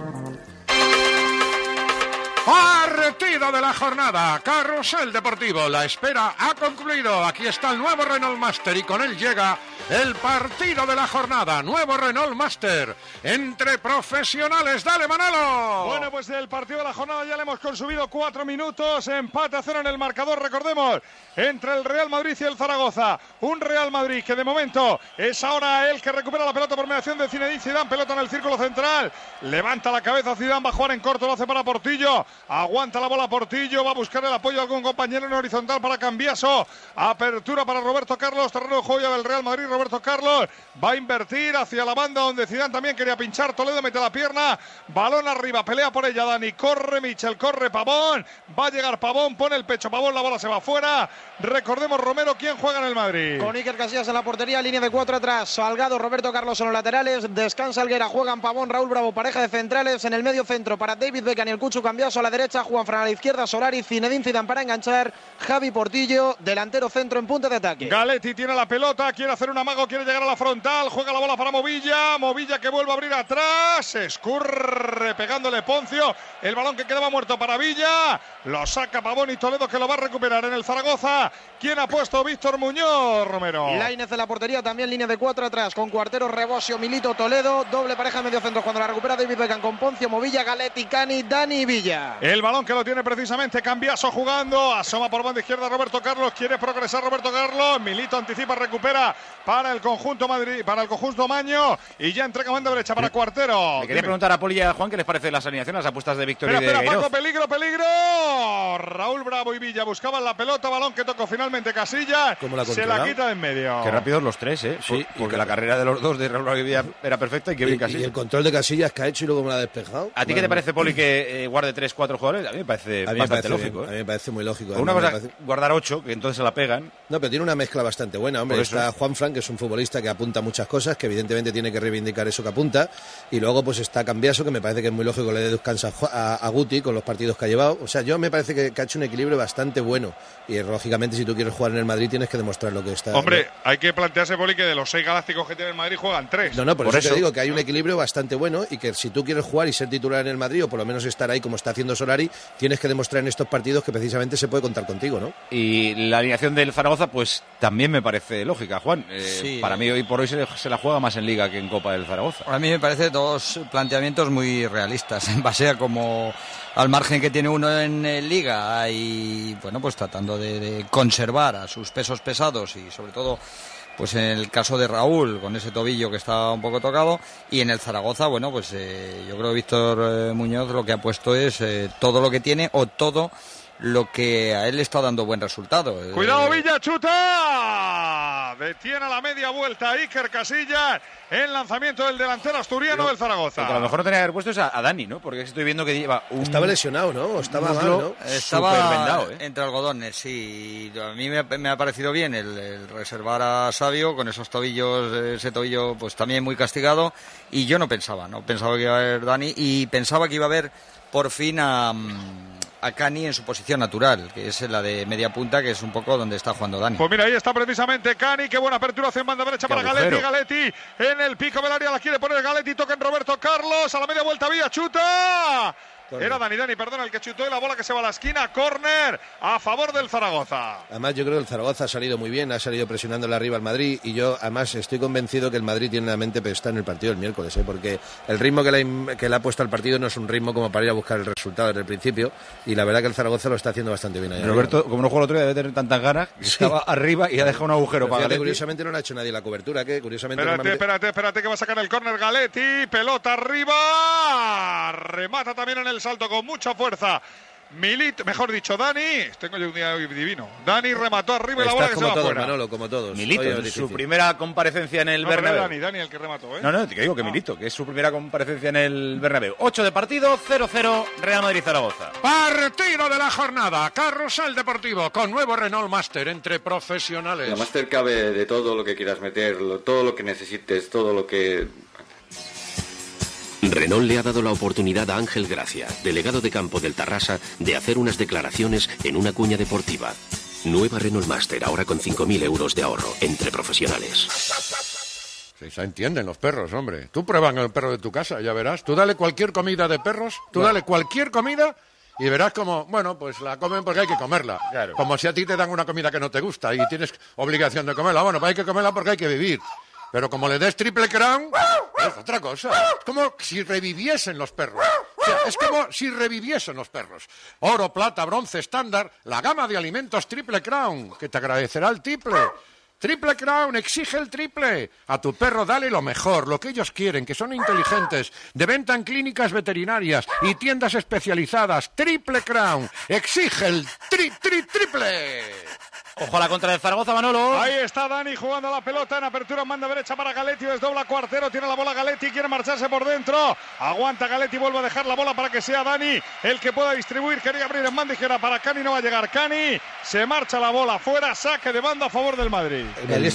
Partido de la jornada, Carrusel Deportivo, la espera ha concluido. Aquí está el nuevo Renault Master y con él llega el partido de la jornada, nuevo Renault Master entre profesionales. Dale, Manolo. Bueno, pues el partido de la jornada ya le hemos consumido 4 minutos, empate a 0 en el marcador, recordemos, entre el Real Madrid y el Zaragoza. Un Real Madrid que de momento es ahora el que recupera la pelota por mediación de Zinedine Zidane, pelota en el círculo central, levanta la cabeza Zidane, va a jugar en corto, lo hace para Portillo, aguanta la bola Portillo, va a buscar el apoyo de algún compañero en horizontal para Cambiaso, apertura para Roberto Carlos, terreno de juego del Real Madrid, Roberto Carlos va a invertir hacia la banda donde Zidane también quería pinchar, Toledo mete la pierna, balón arriba, pelea por ella Dani, corre Michel, corre Pavón, va a llegar Pavón, pone el pecho Pavón, la bola se va fuera, recordemos Romero, ¿quién juega en el Madrid? Con Iker Casillas en la portería, línea de 4 atrás, Salgado, Roberto Carlos en los laterales, descansa Alguera, juegan Pavón, Raúl Bravo, pareja de centrales, en el medio centro para David Beckham y el Cucho Cambiaso, a la derecha Juan Fran, a la izquierda Solari, Zinedine Zidane para enganchar, Javi Portillo, delantero centro en punta de ataque. Galetti tiene la pelota, quiere hacer un amago, quiere llegar a la frontal, juega la bola para Movilla, Movilla que vuelve a abrir atrás, escurre pegándole Poncio, el balón que quedaba muerto para Villa, lo saca Pavón y Toledo que lo va a recuperar en el Zaragoza. ¿Quién ha puesto? Víctor Muñoz, Romero. Lainez en la portería, también línea de 4 atrás, con Cuartero, Rebosio, Milito, Toledo, doble pareja de medio centro cuando la recupera David Beckham con Poncio, Movilla, Galetti, Cani, Dani Villa. El balón que lo tiene precisamente Cambiaso jugando, asoma por banda izquierda Roberto Carlos, quiere progresar Roberto Carlos, Milito anticipa, recupera para el conjunto Madrid, para el conjunto Maño y ya entrega banda derecha para Cuartero. Le quería preguntar a Poli y a Juan qué les parece las alineaciones, las apuestas de Víctor y de Paco, Gueiroz. peligro, Raúl Bravo y Villa buscaban la pelota, balón que tocó finalmente Casillas, se la quita de en medio. Qué rápidos los tres, Sí, porque la carrera de los dos de Raúl Bravo y Villa era perfecta y que bien Casillas. Y el control de Casillas que ha hecho y luego me la ha despejado. ¿A ti qué te parece, Poli, que guarde 3-4 jugadores? A mí me parece bastante lógico. A mí me parece muy lógico. Una cosa es guardar 8, que entonces se la pegan. No, pero tiene una mezcla bastante buena, hombre. Está Juan Fran, que es un futbolista que apunta muchas cosas, que evidentemente tiene que reivindicar eso que apunta. Y luego pues está Cambiaso, que me parece que es muy lógico que le dé descanso a Guti con los partidos que ha llevado. O sea, yo me parece que ha hecho un equilibrio bastante bueno. Y lógicamente, si tú quieres jugar en el Madrid, tienes que demostrar lo que está. Hombre, hay que plantearse, Poli, que de los 6 galácticos que tiene el Madrid juegan 3. No, por eso te digo que hay un equilibrio bastante bueno y que si tú quieres jugar y ser titular en el Madrid, o por lo menos estar ahí como está haciendo Solari, tienes que demostrar en estos partidos que precisamente se puede contar contigo, ¿no? Y la alineación del Zaragoza, pues también me parece lógica, Juan. Sí. Para mí hoy por hoy se la juega más en Liga que en Copa del Zaragoza. A mí me parece dos planteamientos muy realistas, en base a como al margen que tiene uno en Liga y bueno, pues tratando de conservar a sus pesos pesados y sobre todo pues en el caso de Raúl con ese tobillo que está un poco tocado, y en el Zaragoza, bueno, pues yo creo que Víctor Muñoz lo que ha puesto es todo lo que tiene o todo lo que a él le está dando buen resultado. Cuidado, Villa, chuta. Zaragoza. Detiene a la media vuelta Iker Casillas el lanzamiento del delantero asturiano del Zaragoza. A lo mejor no tenía que haber puesto es a Dani, ¿no? Porque estoy viendo que lleva Estaba lesionado, ¿no? Estaba mal, ¿no? Estaba vendado, entre algodones, sí. A mí me ha parecido bien el reservar a Savio con esos tobillos, ese tobillo pues también muy castigado. Y yo no pensaba que iba a haber Dani y pensaba que iba a haber por fin a Cani en su posición natural, que es la de media punta, que es un poco donde está jugando Dani. Pues mira, ahí está precisamente Cani, qué buena apertura hace en banda derecha para Galetti. Galetti en el pico del área, la quiere poner Galetti, toca en Roberto Carlos, a la media vuelta vía, chuta. Era Dani, perdona, el que chutó y la bola que se va a la esquina, córner a favor del Zaragoza. Además yo creo que el Zaragoza ha salido muy bien, ha salido presionándole arriba al Madrid y yo además estoy convencido que el Madrid tiene la mente puesta en el partido del miércoles, porque el ritmo que le ha puesto al partido no es un ritmo como para ir a buscar el resultado desde el principio y la verdad que el Zaragoza lo está haciendo bastante bien ahí. Roberto, arriba. como no jugó el otro día, debe tener tantas ganas, que estaba arriba y ha dejado un agujero para Galetti. Curiosamente no le ha hecho nadie la cobertura, que curiosamente... Espérate, que va a sacar el córner Galetti, pelota arriba, remata también en el salto con mucha fuerza. Mejor dicho, Dani, tengo yo un día divino. Dani remató arriba y la bola que se va fuera. Manolo, como todos. Milito, su primera comparecencia en el Bernabéu. Dani el que remató, ¿eh? No, te digo que Milito, que es su primera comparecencia en el Bernabéu. 8 de partido, 0-0, Real Madrid-Zaragoza. Partido de la jornada, Carrusel Deportivo, con nuevo Renault Master entre profesionales. La Master cabe de todo lo que quieras meter, todo lo que necesites, todo lo que... Renault le ha dado la oportunidad a Ángel Gracia, delegado de campo del Tarrasa, de hacer unas declaraciones en una cuña deportiva. Nueva Renault Master, ahora con 5.000 euros de ahorro, entre profesionales. Sí, se entienden los perros, hombre. Tú pruebas el perro de tu casa, ya verás. Tú dale cualquier comida de perros, dale cualquier comida y verás como, bueno, pues la comen porque hay que comerla. Claro. Como si a ti te dan una comida que no te gusta y tienes obligación de comerla. Bueno, pues hay que comerla porque hay que vivir. Pero como le des Triple Crown, es otra cosa. Es como si reviviesen los perros. O sea, es como si reviviesen los perros. Oro, plata, bronce, estándar, la gama de alimentos Triple Crown, que te agradecerá el triple. Triple Crown, exige el triple. A tu perro dale lo mejor, lo que ellos quieren, que son inteligentes. De venta en clínicas veterinarias y tiendas especializadas. Triple Crown, exige el triple. Ojo a la contra de Zaragoza, Manolo. Ahí está Dani jugando la pelota en apertura en banda derecha para Galetti, desdobla Cuartero, tiene la bola Galetti, quiere marcharse por dentro, aguanta Galetti, vuelve a dejar la bola para que sea Dani el que pueda distribuir, quería abrir en banda izquierda para Cani, no va a llegar Cani, se marcha la bola fuera, saque de banda a favor del Madrid.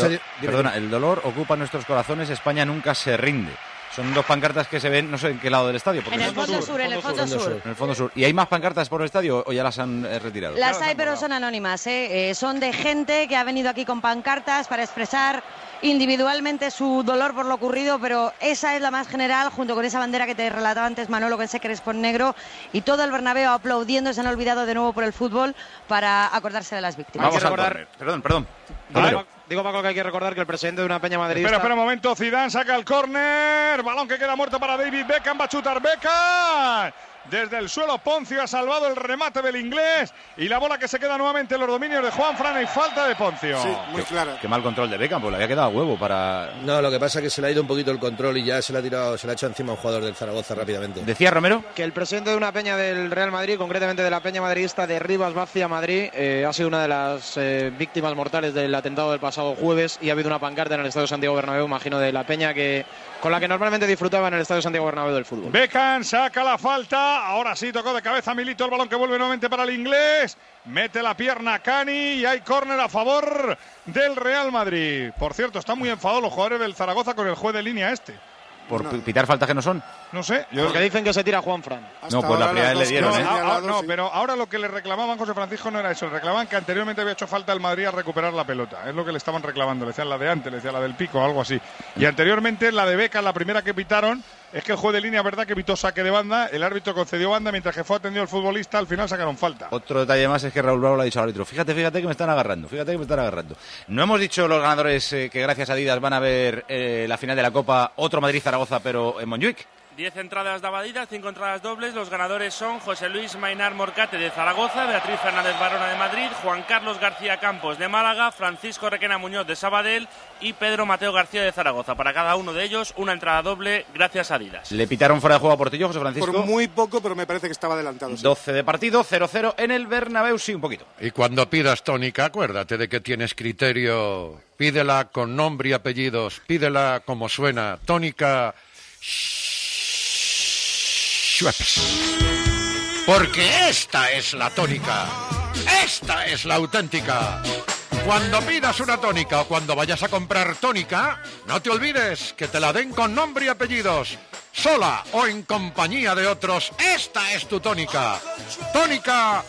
El dolor ocupa nuestros corazones, España nunca se rinde. Son dos pancartas que se ven, no sé en qué lado del estadio. En el fondo sur. En el fondo sur. ¿Y hay más pancartas por el estadio o ya las han retirado? Las hay, pero son anónimas. Son de gente que ha venido aquí con pancartas para expresar individualmente su dolor por lo ocurrido, pero esa es la más general, junto con esa bandera que te relataba antes Manolo, con ese crespón negro, y todo el Bernabéu aplaudiendo, se han olvidado de nuevo por el fútbol para acordarse de las víctimas. Vamos a recordar. Perdón. Digo, Paco, que hay que recordar que el presidente de una peña madridista... Espera un momento, Zidane saca el córner, balón que queda muerto para David Beckham, va a chutar Beckham. Desde el suelo Poncio ha salvado el remate del inglés y la bola que se queda nuevamente en los dominios de Juanfran y falta de Poncio. Sí, muy clara. Qué mal control de Beckham, pues le había quedado a huevo para... No, lo que pasa es que se le ha ido un poquito el control y ya se le ha hecho encima a un jugador del Zaragoza rápidamente. ¿Decía Romero? Que el presidente de una peña del Real Madrid, concretamente de la peña madridista de Rivas Vacia Madrid, ha sido una de las víctimas mortales del atentado del pasado jueves y ha habido una pancarta en el Estadio Santiago Bernabéu, imagino, de la peña con la que normalmente disfrutaba en el Estadio Santiago Bernabéu del fútbol. Beckham saca la falta, ahora sí tocó de cabeza Milito, el balón que vuelve nuevamente para el inglés, mete la pierna Cani y hay córner a favor del Real Madrid. Por cierto, están muy enfadados los jugadores del Zaragoza con el juez de línea ¿Por pitar faltas que no son? No sé. Porque dicen que se tira Juanfran. No, pues la primera vez le dieron, No, pero ahora lo que le reclamaban José Francisco no era eso. Le reclamaban que anteriormente había hecho falta el Madrid a recuperar la pelota. Es lo que le estaban reclamando. Le decían la de antes, le decían la del pico, algo así. Y anteriormente la de Beckham, la primera que pitaron, es que el juez de línea, verdad, que pitó saque de banda, el árbitro concedió banda, mientras que fue atendido el futbolista, al final sacaron falta. Otro detalle más es que Raúl Bravo le ha dicho al árbitro, fíjate que me están agarrando. No hemos dicho los ganadores que gracias a Adidas van a ver la final de la Copa, otro Madrid-Zaragoza, pero en Montjuic. 10 entradas de Abadida, 5 entradas dobles. Los ganadores son José Luis Mainar Morcate de Zaragoza, Beatriz Fernández Barona de Madrid, Juan Carlos García Campos de Málaga, Francisco Requena Muñoz de Sabadell y Pedro Mateo García de Zaragoza. Para cada uno de ellos, una entrada doble gracias a Adidas. ¿Le pitaron fuera de juego a Portillo, José Francisco? Por muy poco, pero me parece que estaba adelantado. Sí. 12 de partido, 0-0 en el Bernabéu, sí, un poquito. Y cuando pidas tónica, acuérdate de que tienes criterio. Pídela con nombre y apellidos, pídela como suena. Tónica Schweppes. Porque esta es la tónica. Esta es la auténtica. Cuando pidas una tónica o cuando vayas a comprar tónica, no te olvides que te la den con nombre y apellidos. Sola o en compañía de otros, esta es tu tónica. Tónica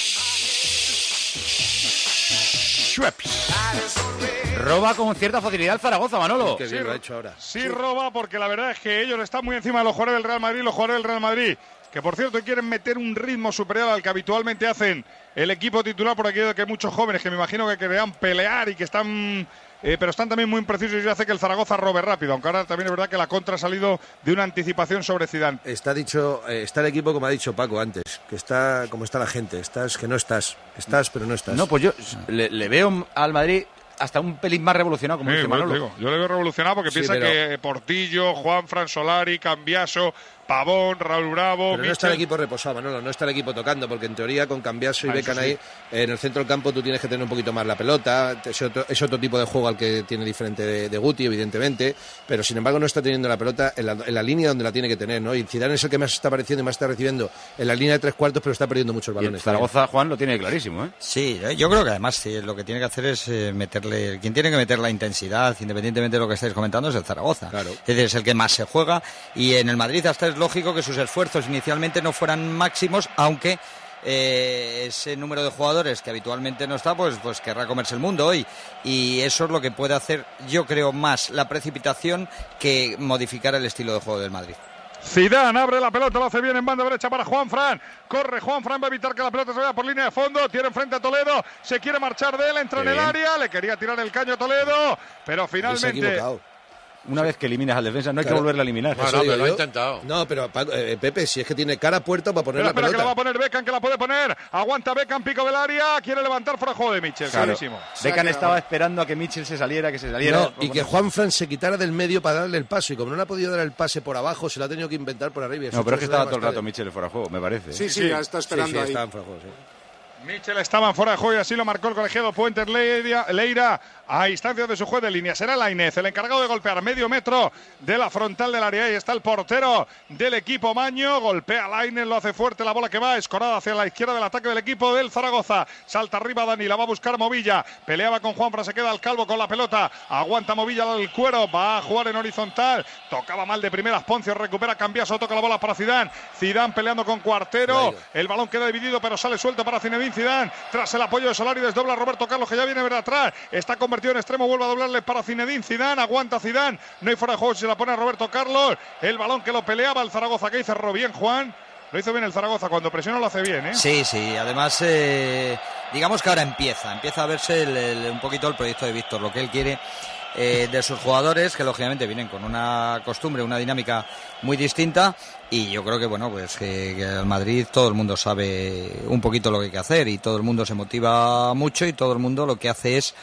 Schweppes. Roba con cierta facilidad el Zaragoza, Manolo. Sí, lo ha hecho ahora. Sí, roba, porque la verdad es que ellos están muy encima de los jugadores del Real Madrid, que por cierto quieren meter un ritmo superior al que habitualmente hacen el equipo titular, por aquello de que muchos jóvenes que me imagino que querían pelear y que están... pero están también muy imprecisos y hace que el Zaragoza robe rápido, aunque ahora también es verdad que la contra ha salido de una anticipación sobre Zidane. Está el equipo como ha dicho Paco antes, que está como está la gente, estás pero no estás. No, pues yo le veo al Madrid hasta un pelín más revolucionado, como dice Manolo. Yo le veo revolucionado porque piensa que Portillo, Juanfran, Solari, Cambiaso, Pavón, Raúl Bravo... Pero no está el equipo reposado, Manolo, no está el equipo tocando, porque en teoría con Cambiaso y Beckham ahí, en el centro del campo tú tienes que tener un poquito más la pelota, es otro tipo de juego al que tiene diferente de Guti, evidentemente, pero sin embargo no está teniendo la pelota en la línea donde la tiene que tener, ¿no? Y Zidane es el que más está apareciendo y más está recibiendo en la línea de 3/4, pero está perdiendo muchos balones. Y Zaragoza, Juan, lo tiene clarísimo, ¿eh? Sí, yo creo que además lo que tiene que hacer es meterle... Quien tiene que meter la intensidad, independientemente de lo que estáis comentando, es el Zaragoza. Claro. Es decir, es el que más se juega, y en el Madrid hasta es lógico que sus esfuerzos inicialmente no fueran máximos, aunque ese número de jugadores que habitualmente no está, pues querrá comerse el mundo hoy, y eso es lo que puede hacer, yo creo, más la precipitación que modificar el estilo de juego del Madrid. Zidane abre la pelota, lo hace bien en banda derecha para Juanfran. Corre Juanfran, va a evitar que la pelota se vaya por línea de fondo. Tiene enfrente a Toledo, se quiere marchar de él, entra en el área, le quería tirar el caño a Toledo, pero finalmente... Una vez que eliminas al defensa, no hay que volverle a eliminar. No, pero lo ha intentado. No, pero Pepe, si es que tiene cara puerta para poner la pelota. Espera, que la va a poner Beckham, que la puede poner. Aguanta Beckham, pico del área, quiere levantar fuera de juego de Mitchell. Claro. Beckham estaba esperando a que Mitchell se saliera, No, y que Juanfran se quitara del medio para darle el paso. Y como no le ha podido dar el pase por abajo, se lo ha tenido que inventar por arriba. No, pero es que estaba todo el rato Mitchell fuera de juego, me parece. Sí, ya está esperando ahí. Está en fuera de juego, sí. Mitchell estaba fuera de juego y así lo marcó el colegiado Puentes Leira a instancias de su juez de línea. Será Lainez el encargado de golpear medio metro de la frontal del área. Ahí está el portero del equipo Maño. Golpea Lainez, lo hace fuerte, la bola que va escorada hacia la izquierda del ataque del equipo del Zaragoza. Salta arriba Dani, la va a buscar Movilla. Peleaba con Juanfran, se queda al calvo con la pelota. Aguanta Movilla el cuero, va a jugar en horizontal. Tocaba mal de primeras Poncio, recupera Cambiaso, toca la bola para Zidane. Zidane peleando con Cuartero. El balón queda dividido, pero sale suelto para Zinedine Zidane, tras el apoyo de Solari, desdobla Roberto Carlos, que ya viene de atrás, está convertido en extremo, vuelve a doblarle para Zinedine Zidane, aguanta Zidane, no hay fuera de juego, se la pone a Roberto Carlos, el balón que lo peleaba el Zaragoza, que hizo bien Juan, lo hizo bien el Zaragoza, cuando presiona lo hace bien, ¿eh? Sí, además digamos que ahora empieza a verse un poquito el proyecto de Víctor, lo que él quiere de sus jugadores, que lógicamente vienen con una costumbre, una dinámica muy distinta, y yo creo que que al Madrid todo el mundo sabe un poquito lo que hay que hacer, y todo el mundo se motiva mucho, y todo el mundo lo que hace es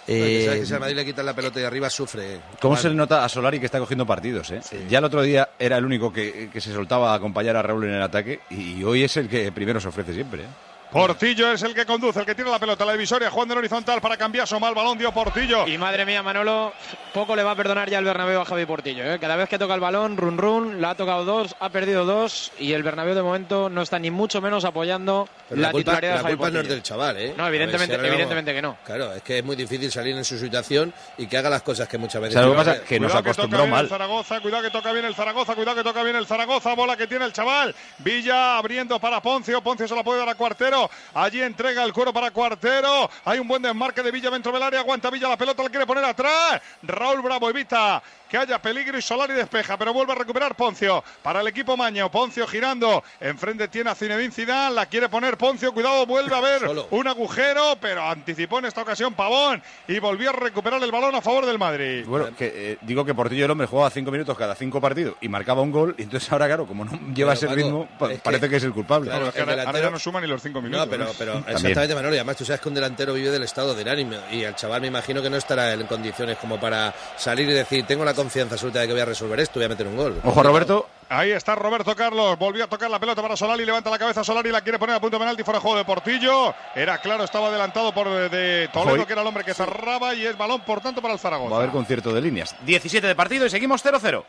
que si al Madrid le quitan la pelota de arriba sufre. ¿Cómo se le nota a Solari que está cogiendo partidos? Sí. Ya el otro día era el único que se soltaba a acompañar a Raúl en el ataque, y hoy es el que primero se ofrece siempre, Portillo es el que conduce, el que tira la pelota, la divisoria, jugando en horizontal para Cambiaso, mal balón dio Portillo. Y madre mía, Manolo, poco le va a perdonar ya el Bernabéu a Javi Portillo, ¿eh? Cada vez que toca el balón, run, la ha tocado 2, ha perdido 2, y el Bernabéu de momento no está ni mucho menos apoyando la titularidad de Javi Portillo. No es del chaval, ¿eh? No, evidentemente que no. Claro, es que es muy difícil salir en su situación y que haga las cosas que muchas veces... ¿Sabes lo que pasa? Que nos acostumbró mal. Cuidado que toca bien el Zaragoza, bola que tiene el chaval. Villa abriendo para Poncio se la puede dar a Cuartero, allí entrega el cuero para Cuartero, hay un buen desmarque de Villa dentro del área, aguanta Villa la pelota, la quiere poner atrás, Raúl Bravo evita que haya peligro y Solari despeja, pero vuelve a recuperar Poncio para el equipo maño. Poncio girando, enfrente tiene a Zinedine Zidane, la quiere poner Poncio, cuidado, vuelve a haber un agujero, pero anticipó en esta ocasión Pavón y volvió a recuperar el balón a favor del Madrid. Bueno, digo que Portillo el hombre jugaba 5 minutos cada 5 partidos y marcaba un gol, y entonces ahora, claro, como no lleva ese ritmo, parece que es el culpable. Claro, ahora ya no suma ni los 5 minutos. No, pero exactamente, Manolo, y además tú sabes que un delantero vive del estado del ánimo, y el chaval me imagino que no estará en condiciones como para salir y decir, tengo la confianza absoluta de que voy a resolver esto, voy a meter un gol. Ojo, Roberto. Ahí está Roberto Carlos, volvió a tocar la pelota para Solari, levanta la cabeza Solari, la quiere poner a punto de penalti, fuera de juego de Portillo. Era claro, estaba adelantado por de Toledo, que era el hombre que cerraba, y es balón, por tanto, para el Zaragoza. Va a haber concierto de líneas. 17 de partido y seguimos 0-0.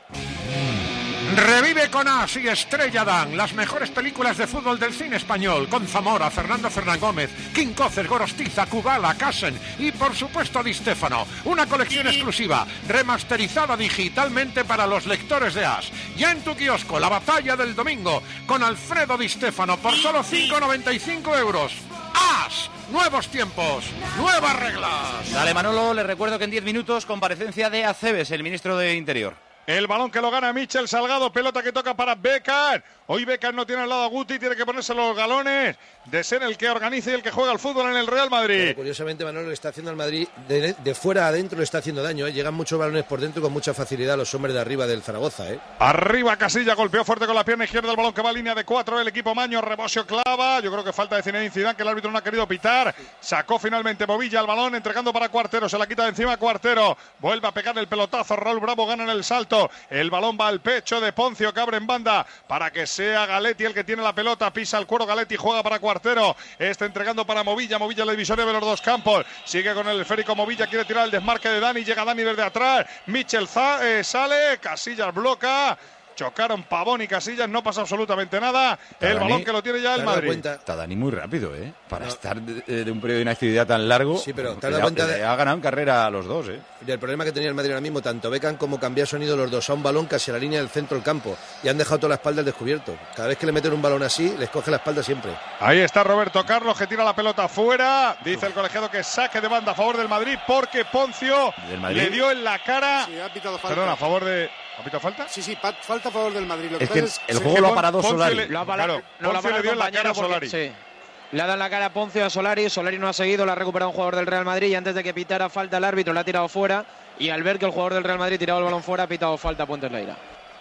Revive con As y Estrella Dan las mejores películas de fútbol del cine español, con Zamora, Fernando Fernán Gómez, Quincoces, Gorostiza, Kubala, Kassen y por supuesto Di Stéfano. Una colección exclusiva, remasterizada digitalmente para los lectores de As. Ya en tu kiosco, La Batalla del Domingo, con Alfredo Di Stéfano por solo 5,95 euros. As, nuevos tiempos, nuevas reglas. Dale, Manolo, le recuerdo que en 10 minutos comparecencia de Aceves, el ministro de Interior. El balón que lo gana Michel Salgado, pelota que toca para Bécar. Hoy Bécar no tiene al lado a Guti, tiene que ponerse los galones de ser el que organiza y el que juega el fútbol en el Real Madrid. Pero curiosamente, Manolo, le está haciendo al Madrid de fuera a adentro, le está haciendo daño, ¿eh? Llegan muchos balones por dentro con mucha facilidad a los hombres de arriba del Zaragoza, ¿eh? Arriba Casilla, golpeó fuerte con la pierna izquierda el balón que va a línea de 4, el equipo maño, Rebosio clava, yo creo que falta de Zinedine Zidane, que el árbitro no ha querido pitar, sacó finalmente Movilla el balón, entregando para Cuartero, se la quita de encima Cuartero, vuelve a pegar el pelotazo, Raúl Bravo gana en el salto, el balón va al pecho de Poncio, que abre en banda para que sea Galetti el que tiene la pelota, pisa el cuero Galetti, juega para Cuartero, está entregando para Movilla, Movilla la divisoria de los dos campos, sigue con el esférico Movilla, quiere tirar el desmarque de Dani, llega Dani desde atrás, Michel sale, Casillas bloca, chocaron Pavón y Casillas, no pasa absolutamente nada. El balón que lo tiene ya el Madrid. Está Dani muy rápido, ¿eh? Para estar de un periodo de inactividad tan largo. Sí, pero te has dado cuenta ha ganado en carrera a los dos, ¿eh? Del problema que tenía el Madrid ahora mismo, tanto Beckham como Cambiaso han ido los dos a un balón casi a la línea del centro del campo y han dejado toda la espalda al descubierto. Cada vez que le meten un balón así, les coge la espalda siempre. Ahí está Roberto Carlos, que tira la pelota fuera. Dice el colegiado que saque de banda a favor del Madrid porque Poncio le dio en la cara. Sí, ha pitado falta. Perdón, a favor de... ¿Ha pitado falta? Sí, falta a favor del Madrid. Es que el juego lo ha parado Solari. Poncio le dio en la cara a Solari. Sí. Le ha dado en la cara a Poncio a Solari. Solari no ha seguido, la ha recuperado un jugador del Real Madrid y antes de que pitara falta el árbitro le ha tirado fuera. Y al ver que el jugador del Real Madrid tiraba el balón fuera, ha pitado falta a Puentes Leira.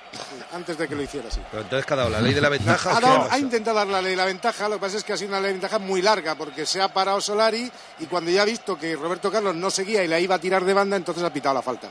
Antes de que lo hiciera así. Pero entonces, ¿qué ha dado? ¿La ley de la ventaja? Ha intentado dar la ley de la ventaja, lo que pasa es que ha sido una ley de ventaja muy larga, porque se ha parado Solari y cuando ya ha visto que Roberto Carlos no seguía y la iba a tirar de banda, entonces ha pitado la falta.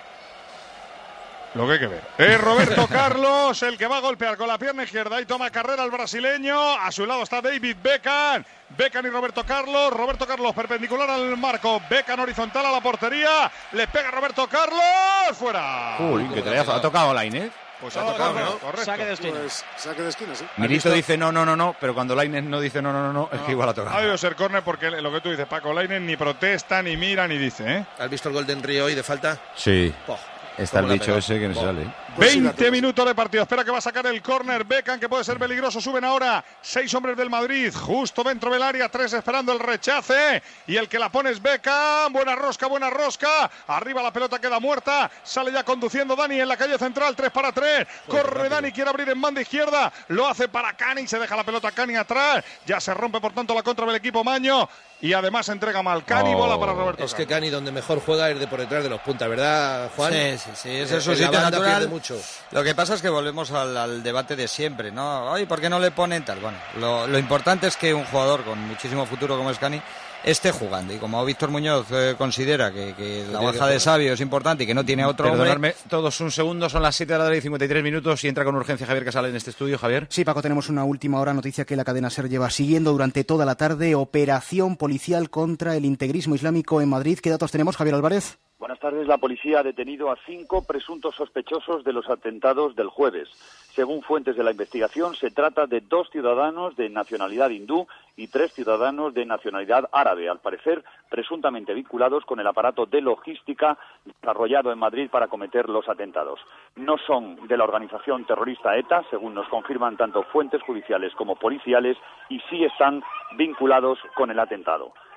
Lo que hay que ver. Es Roberto Carlos el que va a golpear con la pierna izquierda y toma carrera al brasileño. A su lado está David Beckham. Beckham y Roberto Carlos. Roberto Carlos perpendicular al marco. Beckham horizontal a la portería. Le pega Roberto Carlos. Fuera. Uy, que te ha tocado Lainez. Pues ha tocado, ¿no? Correcto. Saque de esquina. Pues, saque de esquina, sí. Milito dice no, pero cuando Lainez no dice no, es que igual ha tocado. Ha debido ser córner porque lo que tú dices, Paco, Lainez ni protesta, ni mira, ni dice, ¿eh? ¿Has visto el gol de Henry hoy de falta? Sí. Está el bicho ese que no sale. 20 minutos de partido. Espera que va a sacar el córner Beckham, que puede ser peligroso. Suben ahora 6 hombres del Madrid. Justo dentro del área. 3 esperando el rechace. Y el que la pone es Beckham. Buena rosca. Arriba la pelota queda muerta. Sale ya conduciendo Dani en la calle central. 3 para 3. Corre Dani. Quiere abrir en banda izquierda. Lo hace para Cani. Se deja la pelota Cani atrás. Ya se rompe por tanto la contra del equipo maño. Y además entrega mal Cani. Bola para Roberto. Es que Cani donde mejor juega es de por detrás de los puntas, ¿verdad, Juan? Sí, ese es su sitio natural. Lo que pasa es que volvemos al debate de siempre, ¿no? Ay, ¿por qué no le ponen tal? Bueno, lo importante es que un jugador con muchísimo futuro como es Cani esté jugando. Y como Víctor Muñoz considera que la baja de Sabio es importante y que no tiene otro Perdonadme todos un segundo, son las 7 de la tarde y 53 minutos y entra con urgencia Javier Casal en este estudio. Javier. Sí, Paco, tenemos una última hora noticia que la cadena SER lleva siguiendo durante toda la tarde. Operación policial contra el integrismo islámico en Madrid. ¿Qué datos tenemos, Javier Álvarez? Buenas tardes. La policía ha detenido a 5 presuntos sospechosos de los atentados del jueves. Según fuentes de la investigación, se trata de 2 ciudadanos de nacionalidad hindú y 3 ciudadanos de nacionalidad árabe, al parecer presuntamente vinculados con el aparato de logística desarrollado en Madrid para cometer los atentados. No son de la organización terrorista ETA, según nos confirman tanto fuentes judiciales como policiales, y sí están vinculados con el atentado.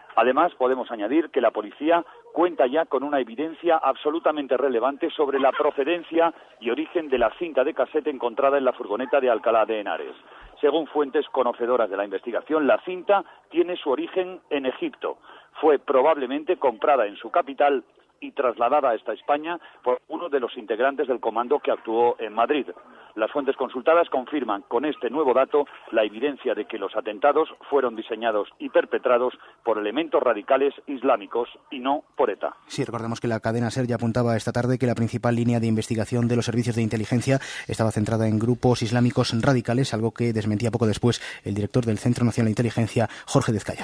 Además, podemos añadir que la policía cuenta ya con una evidencia absolutamente relevante sobre la procedencia y origen de la cinta de casete encontrada en la furgoneta de Alcalá de Henares. Según fuentes conocedoras de la investigación, la cinta tiene su origen en Egipto. Fue probablemente comprada en su capital y trasladada hasta España por uno de los integrantes del comando que actuó en Madrid. Las fuentes consultadas confirman con este nuevo dato la evidencia de que los atentados fueron diseñados y perpetrados por elementos radicales islámicos y no por ETA. Sí, recordemos que la cadena SER ya apuntaba esta tarde que la principal línea de investigación de los servicios de inteligencia estaba centrada en grupos islámicos radicales, algo que desmentía poco después el director del Centro Nacional de Inteligencia, Jorge Dezcayar.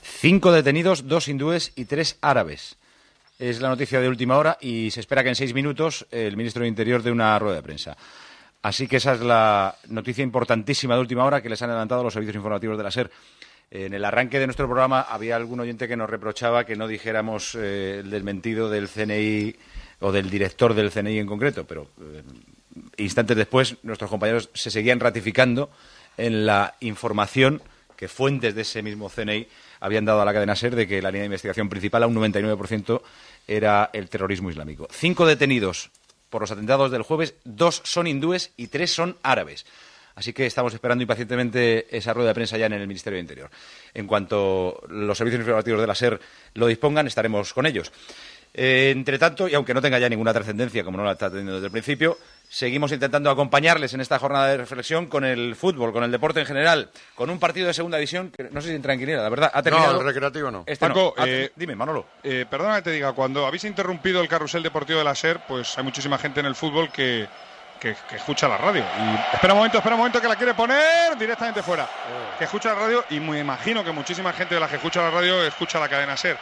5 detenidos, 2 hindúes y 3 árabes. Es la noticia de última hora y se espera que en 6 minutos el ministro de Interior dé una rueda de prensa. Así que esa es la noticia importantísima de última hora que les han adelantado los servicios informativos de la SER. En el arranque de nuestro programa había algún oyente que nos reprochaba que no dijéramos el desmentido del CNI o del director del CNI en concreto, pero instantes después nuestros compañeros se seguían ratificando en la información que fuentes de ese mismo CNI habían dado a la cadena SER de que la línea de investigación principal, a un 99%, era el terrorismo islámico. 5 detenidos por los atentados del jueves, 2 son hindúes y 3 son árabes. Así que estamos esperando impacientemente esa rueda de prensa ya en el Ministerio de Interior. En cuanto los servicios informativos de la SER lo dispongan, estaremos con ellos. Entre tanto, y aunque no tenga ya ninguna trascendencia, como no la está teniendo desde el principio, seguimos intentando acompañarles en esta jornada de reflexión con el fútbol, con el deporte en general, con un partido de segunda división que no sé si entra en quiniela, la verdad. Ha terminado. No, el Recreativo no. Paco, dime, Manolo. Perdona que te diga, cuando habéis interrumpido el carrusel deportivo de la SER, pues hay muchísima gente en el fútbol que escucha la radio. Y espera un momento que la quiere poner directamente fuera. Que escucha la radio y me imagino que muchísima gente de la que escucha la radio escucha la cadena SER.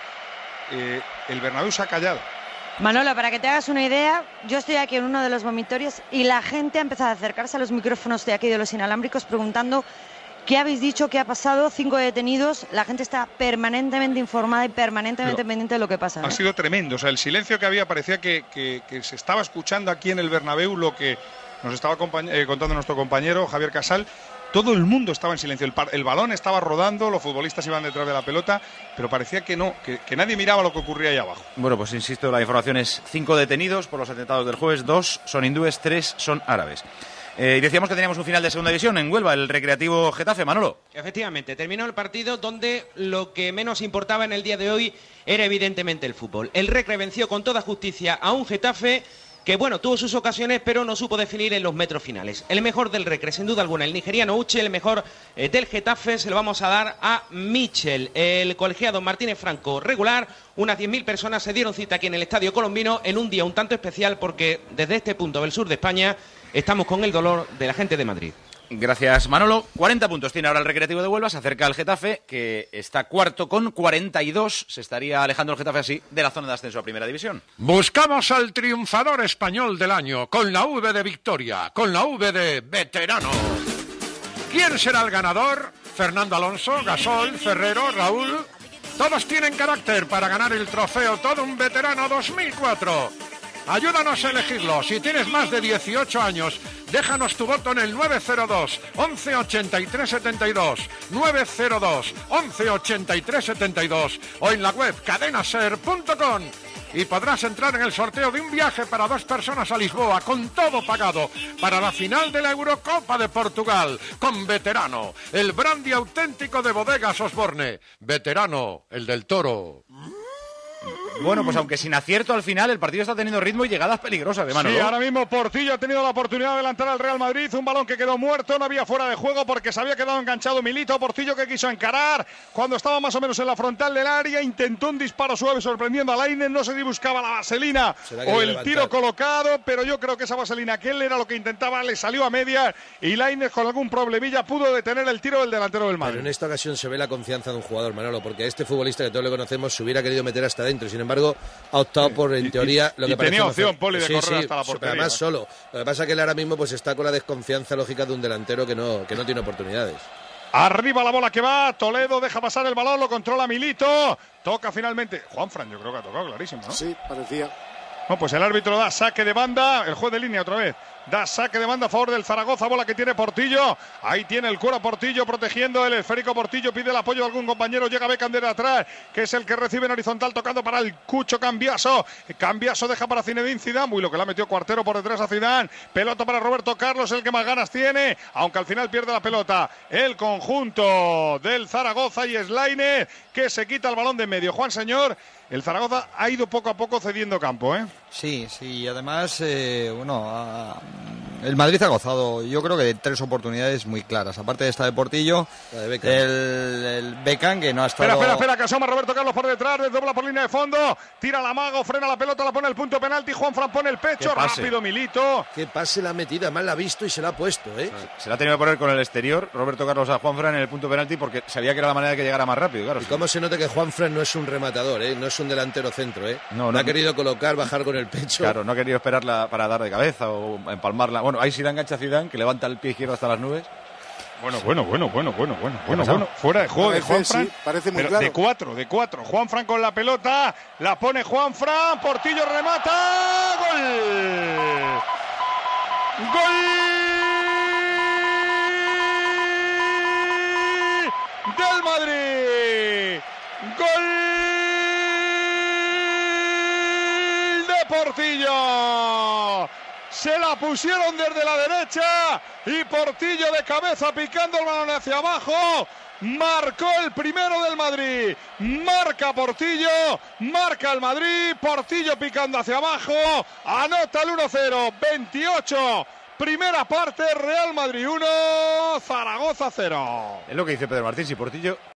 El Bernabéu se ha callado. Manolo, para que te hagas una idea, yo estoy aquí en uno de los vomitorios y la gente ha empezado a acercarse a los micrófonos de aquí de los inalámbricos preguntando qué habéis dicho, qué ha pasado, 5 detenidos. La gente está permanentemente informada y permanentemente pendiente de lo que pasa. Ha sido tremendo, o sea, el silencio que había parecía que se estaba escuchando aquí en el Bernabéu lo que nos estaba contando nuestro compañero Javier Casal. Todo el mundo estaba en silencio, el balón estaba rodando, los futbolistas iban detrás de la pelota, pero parecía que no, que nadie miraba lo que ocurría ahí abajo. Bueno, pues insisto, la información es 5 detenidos por los atentados del jueves, 2 son hindúes, 3 son árabes. Y decíamos que teníamos un final de segunda división en Huelva, el Recreativo Getafe, Manolo. Efectivamente, terminó el partido donde lo que menos importaba en el día de hoy era evidentemente el fútbol. El Recre venció con toda justicia a un Getafe que, bueno, tuvo sus ocasiones, pero no supo definir en los metros finales. El mejor del Recre, sin duda alguna, el nigeriano Uche. El mejor del Getafe se lo vamos a dar a Michel, el colegiado Martínez Franco regular. Unas 10.000 personas se dieron cita aquí en el Estadio Colombino en un día un tanto especial porque desde este punto del sur de España estamos con el dolor de la gente de Madrid. Gracias, Manolo. 40 puntos tiene ahora el Recreativo de Huelva, se acerca al Getafe, que está cuarto con 42. Se estaría alejando el Getafe así de la zona de ascenso a Primera División. Buscamos al triunfador español del año, con la V de victoria, con la V de veterano. ¿Quién será el ganador? ¿Fernando Alonso, Gasol, Ferrero, Raúl? Todos tienen carácter para ganar el trofeo Todo un Veterano 2004. Ayúdanos a elegirlo. Si tienes más de 18 años, déjanos tu voto en el 902 11 83 72, 902 11 83 72 o en la web cadenaser.com. Y podrás entrar en el sorteo de un viaje para 2 personas a Lisboa, con todo pagado, para la final de la Eurocopa de Portugal, con Veterano, el brandy auténtico de Bodegas Osborne. Veterano, el del Toro. Bueno, pues aunque sin acierto al final, el partido está teniendo ritmo y llegadas peligrosas de mano. Sí, ahora mismo Portillo ha tenido la oportunidad de adelantar al Real Madrid. Un balón que quedó muerto, no había fuera de juego porque se había quedado enganchado Milito. Portillo que quiso encarar cuando estaba más o menos en la frontal del área. Intentó un disparo suave sorprendiendo a Lainez. No sé si buscaba la vaselina o el tiro colocado, pero yo creo que esa vaselina que él era lo que intentaba, le salió a media y Lainez con algún problemilla pudo detener el tiro del delantero del Madrid. Pero en esta ocasión se ve la confianza de un jugador, Manolo, porque a este futbolista que todos le conocemos se hubiera querido meter hasta adentro. Sin embargo, ha optado por, en teoría, lo que parece tenía opción, Poli, de correr hasta la portería. Además, solo. Lo que pasa es que él ahora mismo pues está con la desconfianza lógica de un delantero que no tiene oportunidades. Arriba la bola que va, Toledo deja pasar el balón, lo controla Milito. Toca finalmente. Juanfran, yo creo que ha tocado clarísimo, ¿no? Sí, parecía. No, pues el árbitro da saque de banda, el juez de línea otra vez Da saque de banda a favor del Zaragoza, bola que tiene Portillo. Ahí tiene el cuero Portillo protegiendo el esférico. Portillo pide el apoyo de algún compañero. Llega Beckham de atrás, que es el que recibe en horizontal, tocando para el Cucho Cambiaso. Cambiaso deja para Zinedine Zidane. Uy, lo que le ha metido Cuartero por detrás a Zidane. Pelota para Roberto Carlos, el que más ganas tiene, aunque al final pierde la pelota el conjunto del Zaragoza, y Slainer que se quita el balón de en medio. Juan Señor, el Zaragoza ha ido poco a poco cediendo campo, ¿eh? Sí, además, el Madrid ha gozado, yo creo que de 3 oportunidades muy claras, aparte de esta de Portillo, el Beckham, que no ha estado... Espera, que asoma Roberto Carlos por detrás, desdobla por línea de fondo, tira la mago, frena la pelota, la pone el punto penalti, Juanfran pone el pecho, rápido Milito. Qué pase la metida, más la ha visto y se la ha puesto, ¿eh? Se la ha tenido que poner con el exterior Roberto Carlos a Juanfran en el punto penalti, porque sabía que era la manera de que llegara más rápido, claro. Y cómo se nota que Juanfran no es un rematador, ¿eh? No es un delantero centro, ¿eh? No ha querido colocar, bajar con el pecho. Claro, no ha querido esperarla para dar de cabeza o empalmarla. Bueno, ahí sí la engancha Zidane, que levanta el pie izquierdo hasta las nubes. Bueno. Fuera de juego de Juanfran. Sí, parece muy claro. De cuatro. Juanfran con la pelota. La pone Juanfran. Portillo remata. ¡Gol! ¡Gol! ¡Del Madrid! ¡Gol! ¡De Portillo! Se la pusieron desde la derecha y Portillo de cabeza picando el balón hacia abajo. Marcó el primero del Madrid. Marca Portillo, marca el Madrid. Portillo picando hacia abajo. Anota el 1-0, 28. Primera parte, Real Madrid 1, Zaragoza 0. Es lo que dice Pedro Martín, si Portillo